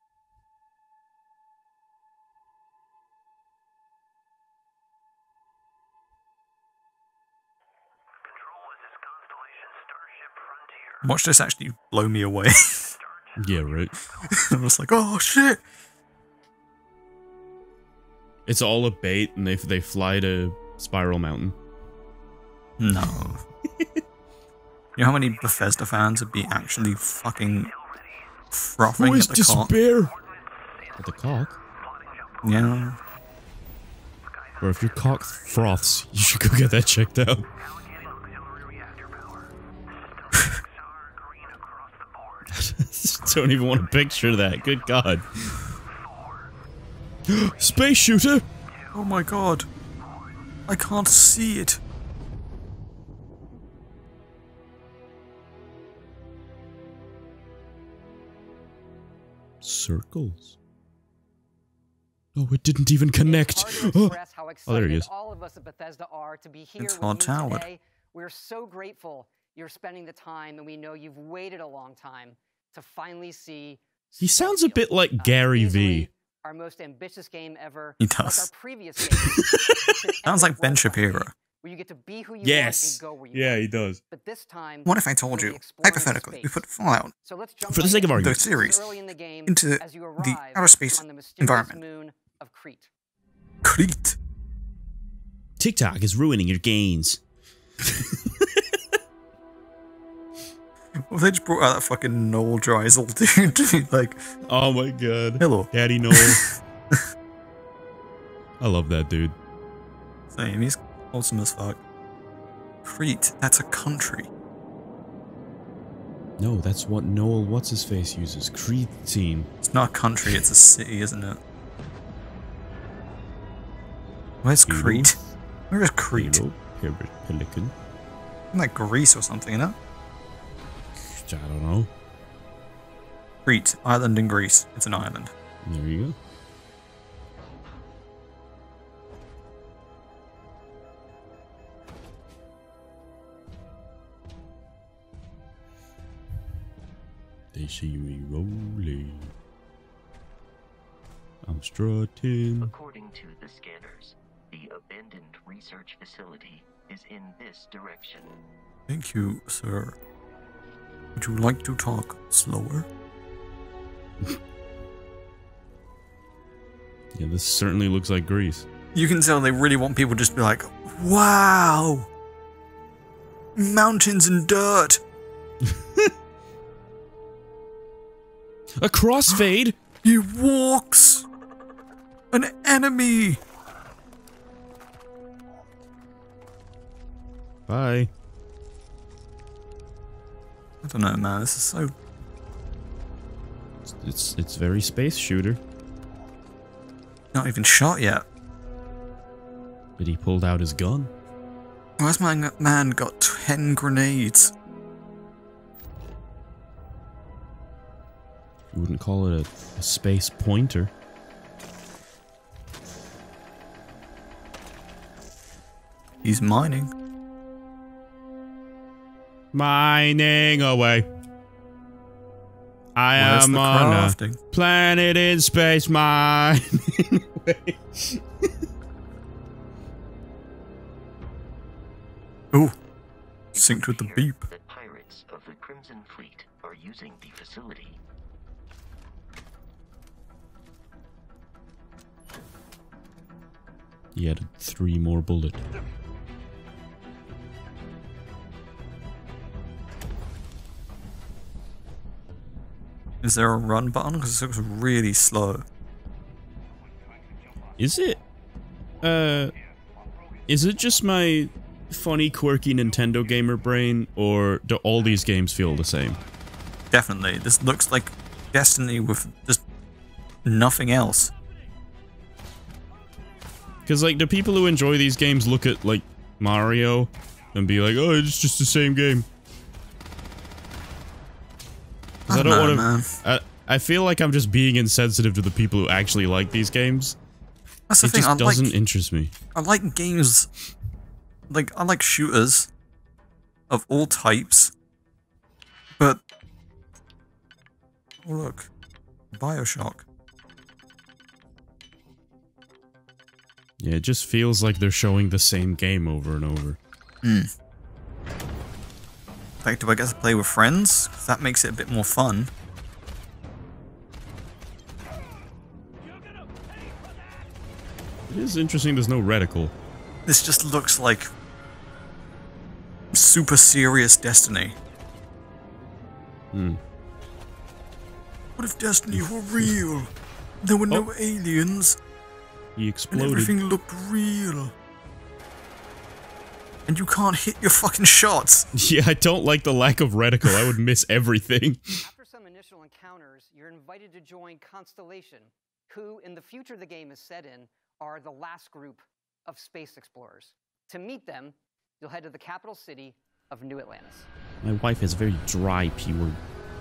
Watch this actually blow me away. Yeah, right. I was like, oh shit. It's all a bait, and they they fly to Spiral Mountain. No. You know how many Bethesda fans would be actually fucking frothing Who is at the cock? despair? At the cock? Yeah. Or if your cock froths, you should go get that checked out. Don't even want to picture that. Good God. Space shooter! Oh my god. I can't see it. Circles. Oh, it didn't even connect. Oh, oh there he is. All of us at Bethesda are to be here It's with Todd you Howard. today. We're so grateful you're spending the time, and we know you've waited a long time to finally see. He sounds a bit like Gary V. Our most ambitious game ever. He Like our does. previous game. Sounds like Ben Shapiro. where you get to be who you Yes. want and go where you Yeah, want. he does. But this time, What if I told you'll you, be exploring hypothetically, we space. put Fallout, So let's jump For the right sake of in. argument. the series, Early in the game, into as you the arrive aerospace on the mysterious environment? moon of Crete. Crete. TikTok is ruining your gains. Well, they just brought out that fucking Noel Dreisel dude. Like, oh my god. Hello. Daddy Noel. I love that dude. Same, he's awesome as fuck. Crete, that's a country. No, that's what Noel What's-His-Face uses. Creatine. It's not a country, it's a city, isn't it? Where's Halo. Crete? Where is Crete? Halo, Pel- Pelican. Isn't that Greece or something, isn't it? I don't know. Crete, island in Greece. It's an island. There you go. They see me rolling. I'm strutting. According to the scanners, the abandoned research facility is in this direction. Thank you, sir. Would you like to talk slower? Yeah, this certainly looks like Greece. You can tell they really want people just to be like, wow! Mountains and dirt! A crossfade? He walks! An enemy! Bye. I don't know, man. This is so... It's, it's, it's very space shooter. Not even shot yet. But he pulled out his gun. Why's my man got ten grenades? You wouldn't call it a, a space pointer. He's mining. Mining away. I Where's am the on crafting? a planet in space mining away. Oh, synced with the beep. That pirates of the Crimson Fleet are using the facility. He added three more bullets. Is there a run button? Because it looks really slow. Is it? Uh, is it just my funny, quirky Nintendo gamer brain, or do all these games feel the same? Definitely. This looks like Destiny with just nothing else. Because, like, the people who enjoy these games look at, like, Mario and be like, oh, it's just the same game. I I don't, don't know, want to. I, I feel like I'm just being insensitive to the people who actually like these games. That's the it thing, just I doesn't like- interest me. I like games, like, I like shooters of all types, but, oh look, Bioshock. Yeah, it just feels like they're showing the same game over and over. Hmm. Like, do I get to play with friends? 'Cause that makes it a bit more fun. It is interesting there's no reticle. This just looks like super serious Destiny. Hmm. What if Destiny were real? There were no aliens, He and exploded. everything looked real. And you can't hit your fucking shots. Yeah, I don't like the lack of reticle. I would miss everything. After some initial encounters, you're invited to join Constellation, who, in the future the game is set in, are the last group of space explorers. To meet them, you'll head to the capital city of New Atlantis. My wife has very dry P word.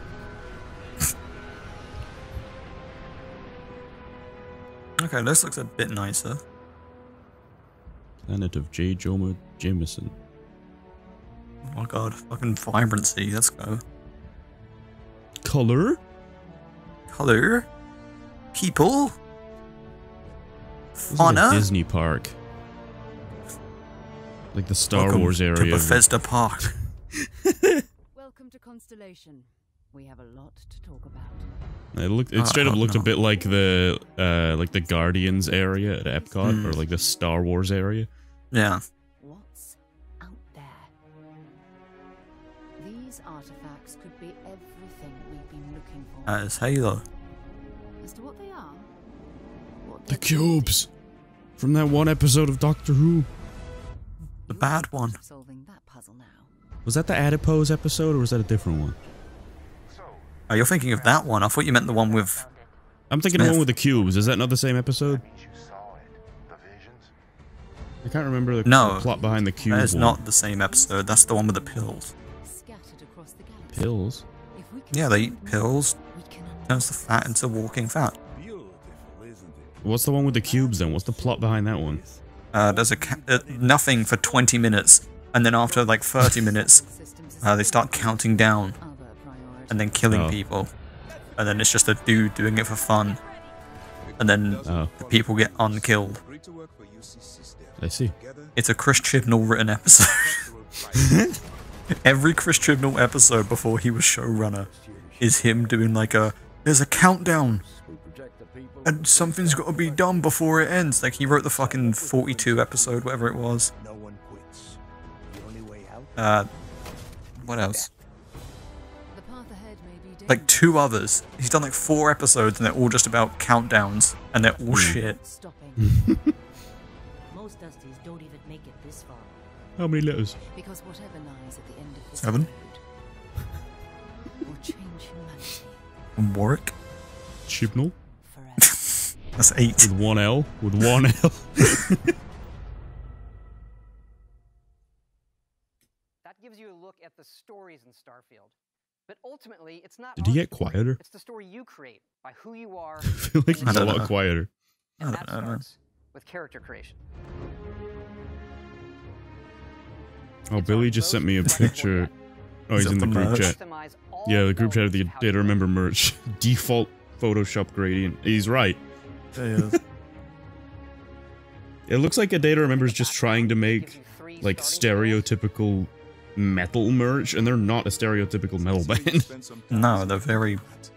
Okay, this looks a bit nicer. Planet of J. Jonah Jameson. Oh my god, fucking vibrancy, let's go. Color? Color? People? This is like a Fauna? Disney park. Like the Star Welcome Wars area. to of it. Bethesda Park. Welcome to Constellation. We have a lot to talk about. It looked. It Oh, straight up looked no. a bit like the uh, like the Guardians area at Epcot, Mm. or like the Star Wars area. Yeah. What's out there? These artifacts could be everything we've been looking for. As Halo. As to what they are, what The cubes from that one episode of Doctor Who. The bad one. solving that puzzle now. Was that the adipose episode, or was that a different one? Oh, you're thinking of that one. I thought you meant the one with... I'm thinking the Smith. one with the cubes. Is that not the same episode? I can't remember the, No. the plot behind the cube That is one. not the same episode. That's the one with the pills. Pills? Yeah, they eat pills. Turns the fat into walking fat. What's the one with the cubes then? What's the plot behind that one? Uh, there's a ca uh, nothing for twenty minutes, and then after like thirty minutes, uh, they start counting down, and then killing Oh. people, and then it's just a dude doing it for fun, and then Oh. the people get unkilled. I see. It's a Chris Chibnall written episode. Every Chris Chibnall episode before he was showrunner is him doing like a there's a countdown. And something's got to be done before it ends. Like, he wrote the fucking forty-two episode, whatever it was. Uh, what else? Like, two others. He's done like four episodes, and they're all just about countdowns, and they're all shit. Most Dusties don't even make it this far. How many letters? Because whatever lies at the end of this Seven. road will change humanity. And Warwick? Chibnall? That's eight. With one L? With one L? That gives you a look at the stories in Starfield. But ultimately, it's not Did he our get story. quieter? It's the story you create by who you are. I feel like and he's a who you lot are. quieter. And that starts with character creation. Oh, Billy just sent me a picture. Oh, he's Is in that the the group merch? chat. Yeah, the group chat of the Data Remember merch. Default Photoshop gradient. He's right. It looks like a Data Remember is just trying to make like stereotypical metal merch, and they're not a stereotypical metal band. No, they're very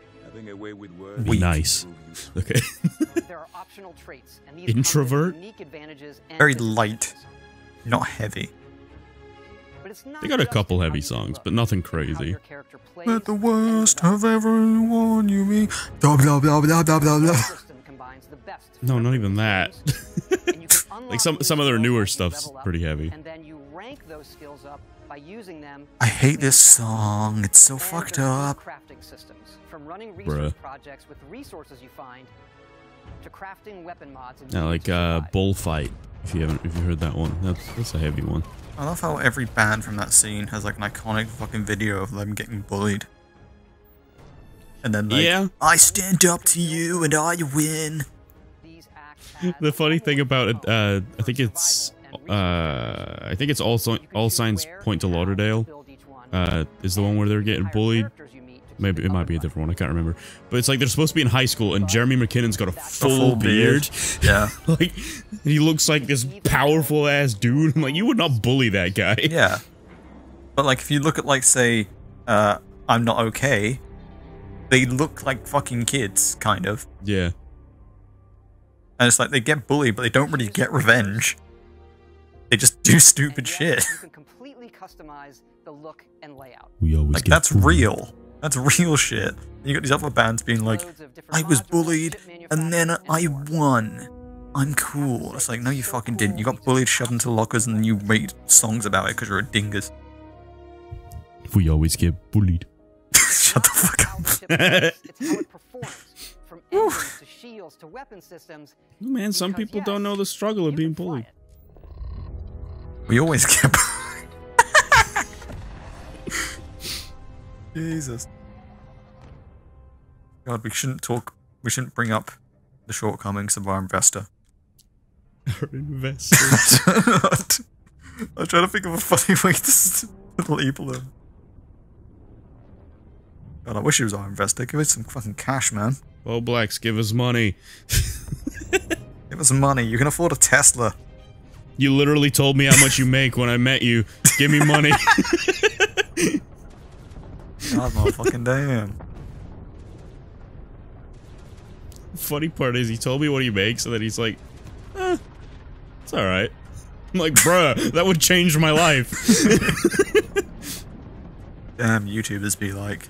Be weak. nice. Okay. There are optional traits, and these come with Introvert? unique advantages and Very disadvantages. light, not heavy. But it's not They got a just couple in how heavy you songs, look, but nothing it's in how crazy. your character plays, Let the worst of everyone you meet. Blah blah blah blah blah blah blah. system combines the best No, not even that. and you can unlock Like some new some of their skills newer as you stuff's level up, pretty heavy. and then you rank those skills up by using them. I hate this song. It's so And fucked there's new up. crafting systems, from running Bruh. research projects with resources you find to crafting weapon mods and Yeah, like uh, Bullfight. If you haven't, if you heard that one, that's that's a heavy one. I love how every band from that scene has like an iconic fucking video of them getting bullied. And then like, Yeah. I stand up to you and I win. The funny thing about it, uh, I think it's, uh, I think it's all si- all signs point to Lauderdale. Uh, is the one where they're getting bullied. Maybe it might be a different one. I can't remember. But it's like they're supposed to be in high school, and Jeremy McKinnon's got a full, full beard. beard. Yeah. Like he looks like this powerful ass dude. I'm like, you would not bully that guy. Yeah. But like if you look at like say, uh, I'm Not Okay, they look like fucking kids, kind of. Yeah. And it's like they get bullied, but they don't really get revenge. They just do stupid shit. You can completely customize the look and layout. We always Like get that's bullied. real. That's real shit. You got these other bands being like, I was bullied and then I won. I'm cool. It's like, no, you fucking didn't. You got bullied, shoved into lockers, and then you made songs about it because you're a dingus. We always get bullied. Shut the fuck up. It's how it performs, from engines to shields to weapon systems. Man, some Because, people yes, don't know the struggle of being bullied. We always get bullied. Jesus. God, we shouldn't talk. We shouldn't bring up the shortcomings of our investor. Our investors. I'm trying to think of a funny way to s- label him. God, I wish he was our investor. Give us some fucking cash, man. Oh, Blacks, give us money. Give us some money. You can afford a Tesla. You literally told me how much you make when I met you. Give me money. God, motherfucking damn. Funny part is he told me what he makes, and then he's like, eh, it's alright. I'm like, bruh, that would change my life. Damn, YouTubers be like.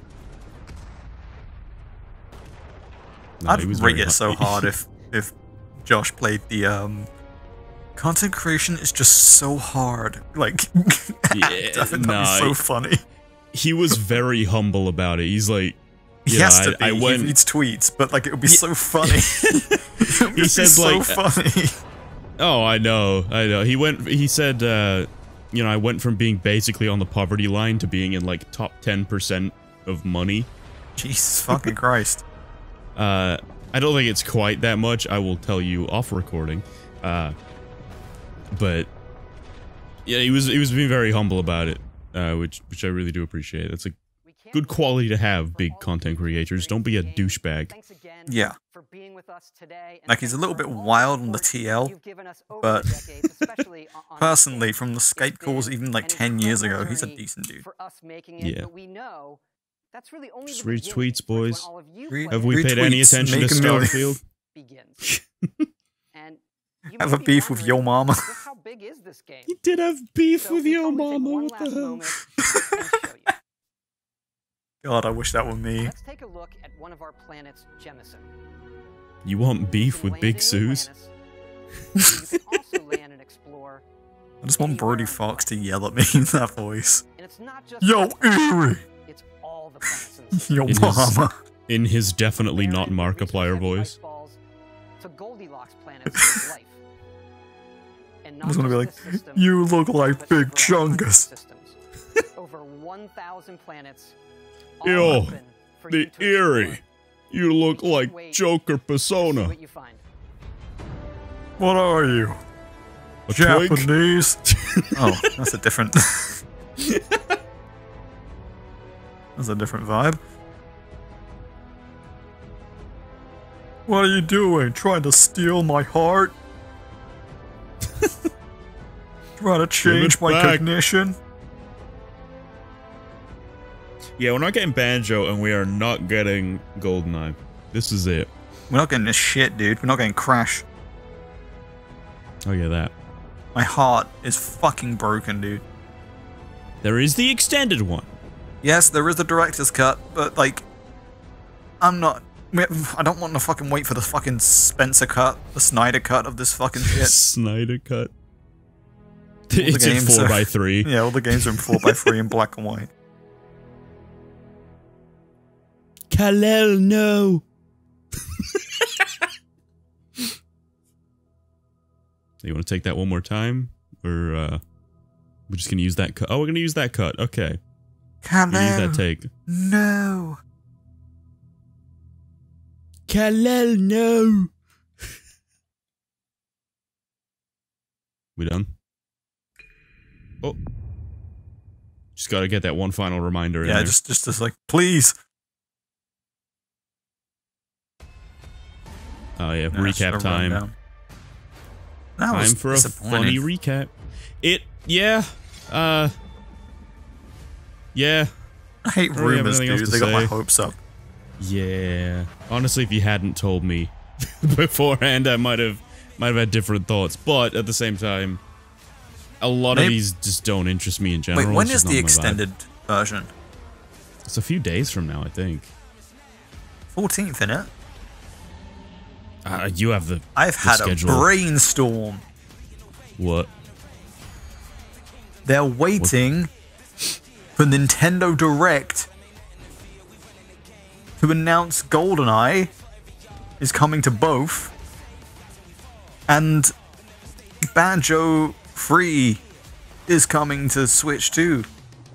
No, I'd he was rate very it so happy. hard if if Josh played the um content creation is just so hard. Like Yeah, that'd be nah, so he- funny. He was very humble about it. He's like, He you has know, to be. I, I went. He reads tweets, but like it would be so funny. It would He be said so like, funny. oh, I know, I know. He went. He said, uh, you know, I went from being basically on the poverty line to being in like top ten percent of money. Jesus fucking Christ. Uh, I don't think it's quite that much. I will tell you off recording. Uh, but yeah, he was he was being very humble about it, uh, which which I really do appreciate. That's a good quality to have, big content creators. Don't be a douchebag. Yeah. Like he's a little bit wild on the T L, but personally, from the Skype calls even like ten years ago, he's a decent dude. Yeah. That's really only Just the read beginning. tweets, boys. When all of you Read- play Have we Read paid any tweets, attention to make a million. Starfield? begins. And you Have might a be beef with wondering, Yo Mama. just how big is this game? He did have beef So with we Yo thought we'd take Mama. one What the last hell? moment and show you. God, I wish that were me. Let's take a look at one of our planets, Jemison. You want beef with Big Suze? You can also land and explore. I just want Brody Fox to yell at me in that voice. And it's not just Yo, the Erie! it's all the planets in the system. Yo, In his, Mama. in his definitely not Markiplier voice. Balls to Goldilocks planets of life. And I was not gonna be just like, this system, you look like but Big over one hundred Chungus. systems. Over one thousand planets. all Yo, open for you the to explore. Erie. You look like Wait, Joker see Persona. what you find. What are you? A twig? Japanese? Oh, that's a different. That's a different vibe. What are you doing? Trying to steal my heart? Trying to change my back. cognition? Yeah, we're not getting Banjo, and we are not getting GoldenEye. This is it. We're not getting this shit, dude. We're not getting Crash. Oh yeah, that. My heart is fucking broken, dude. There is the extended one. Yes, there is a director's cut, but like, I'm not. I don't want to fucking wait for the fucking Spencer cut, the Snyder cut of this fucking shit. Snyder cut. All the It's in games four are- by three. Yeah, all the games are in four by three in black and white. Kal-El, no. You want to take that one more time, or uh, we're just gonna use that cut? Oh, we're gonna use that cut. Okay. We're gonna use that take. No. Kal-El, no. We done? Oh. Just gotta get that one final reminder in Yeah, there. just, just, just like, please. Oh yeah, Nah, recap should've run time. down. That was Time for a disappointing. funny recap. It, yeah, uh, yeah. I hate I don't really have rumors, anything else dude. to They got my say. hopes up. Yeah. Honestly, if you hadn't told me beforehand, I might have might have had different thoughts. But at the same time, a lot of Maybe- these just don't interest me in general. Wait, when It's is just the not my vibe. extended version? It's a few days from now, I think. fourteenth, innit? Uh, you have the. I've the had schedule. a brainstorm. What? They're waiting for Nintendo Direct to announce GoldenEye is coming to both, and Banjo Free is coming to Switch too.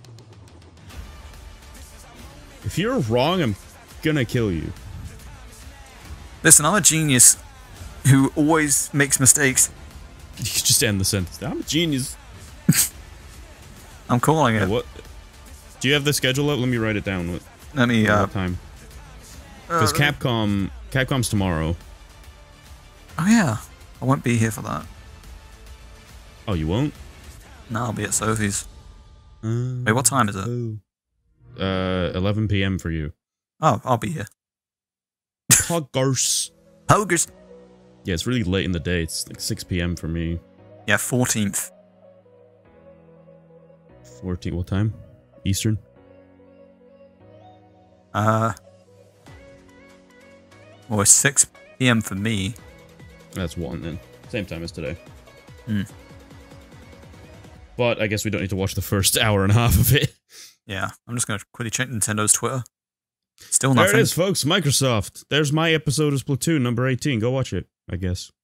If you're wrong, I'm gonna kill you. Listen, I'm a genius who always makes mistakes. You could just end the sentence. I'm a genius. I'm calling Uh, it. what? Do you have the schedule up? Let me write it down. What, Let me, what uh, time? Because uh, let me- Capcom, Capcom's tomorrow. Oh yeah, I won't be here for that. Oh, you won't? No, I'll be at Sophie's. Uh, Wait, what time is it? Uh, eleven p m for you. Oh, I'll be here. Poggers. Poggers. Yeah, it's really late in the day. It's like six p m for me. Yeah, fourteenth. fourteenth, what time? Eastern? Uh, well, it's six p m for me. That's one then. Same time as today. Hmm. But I guess we don't need to watch the first hour and a half of it. Yeah, I'm just going to quickly check Nintendo's Twitter. Still There nothing. it is, folks. Microsoft. There's my episode of Splatoon, number eighteen. Go watch it, I guess.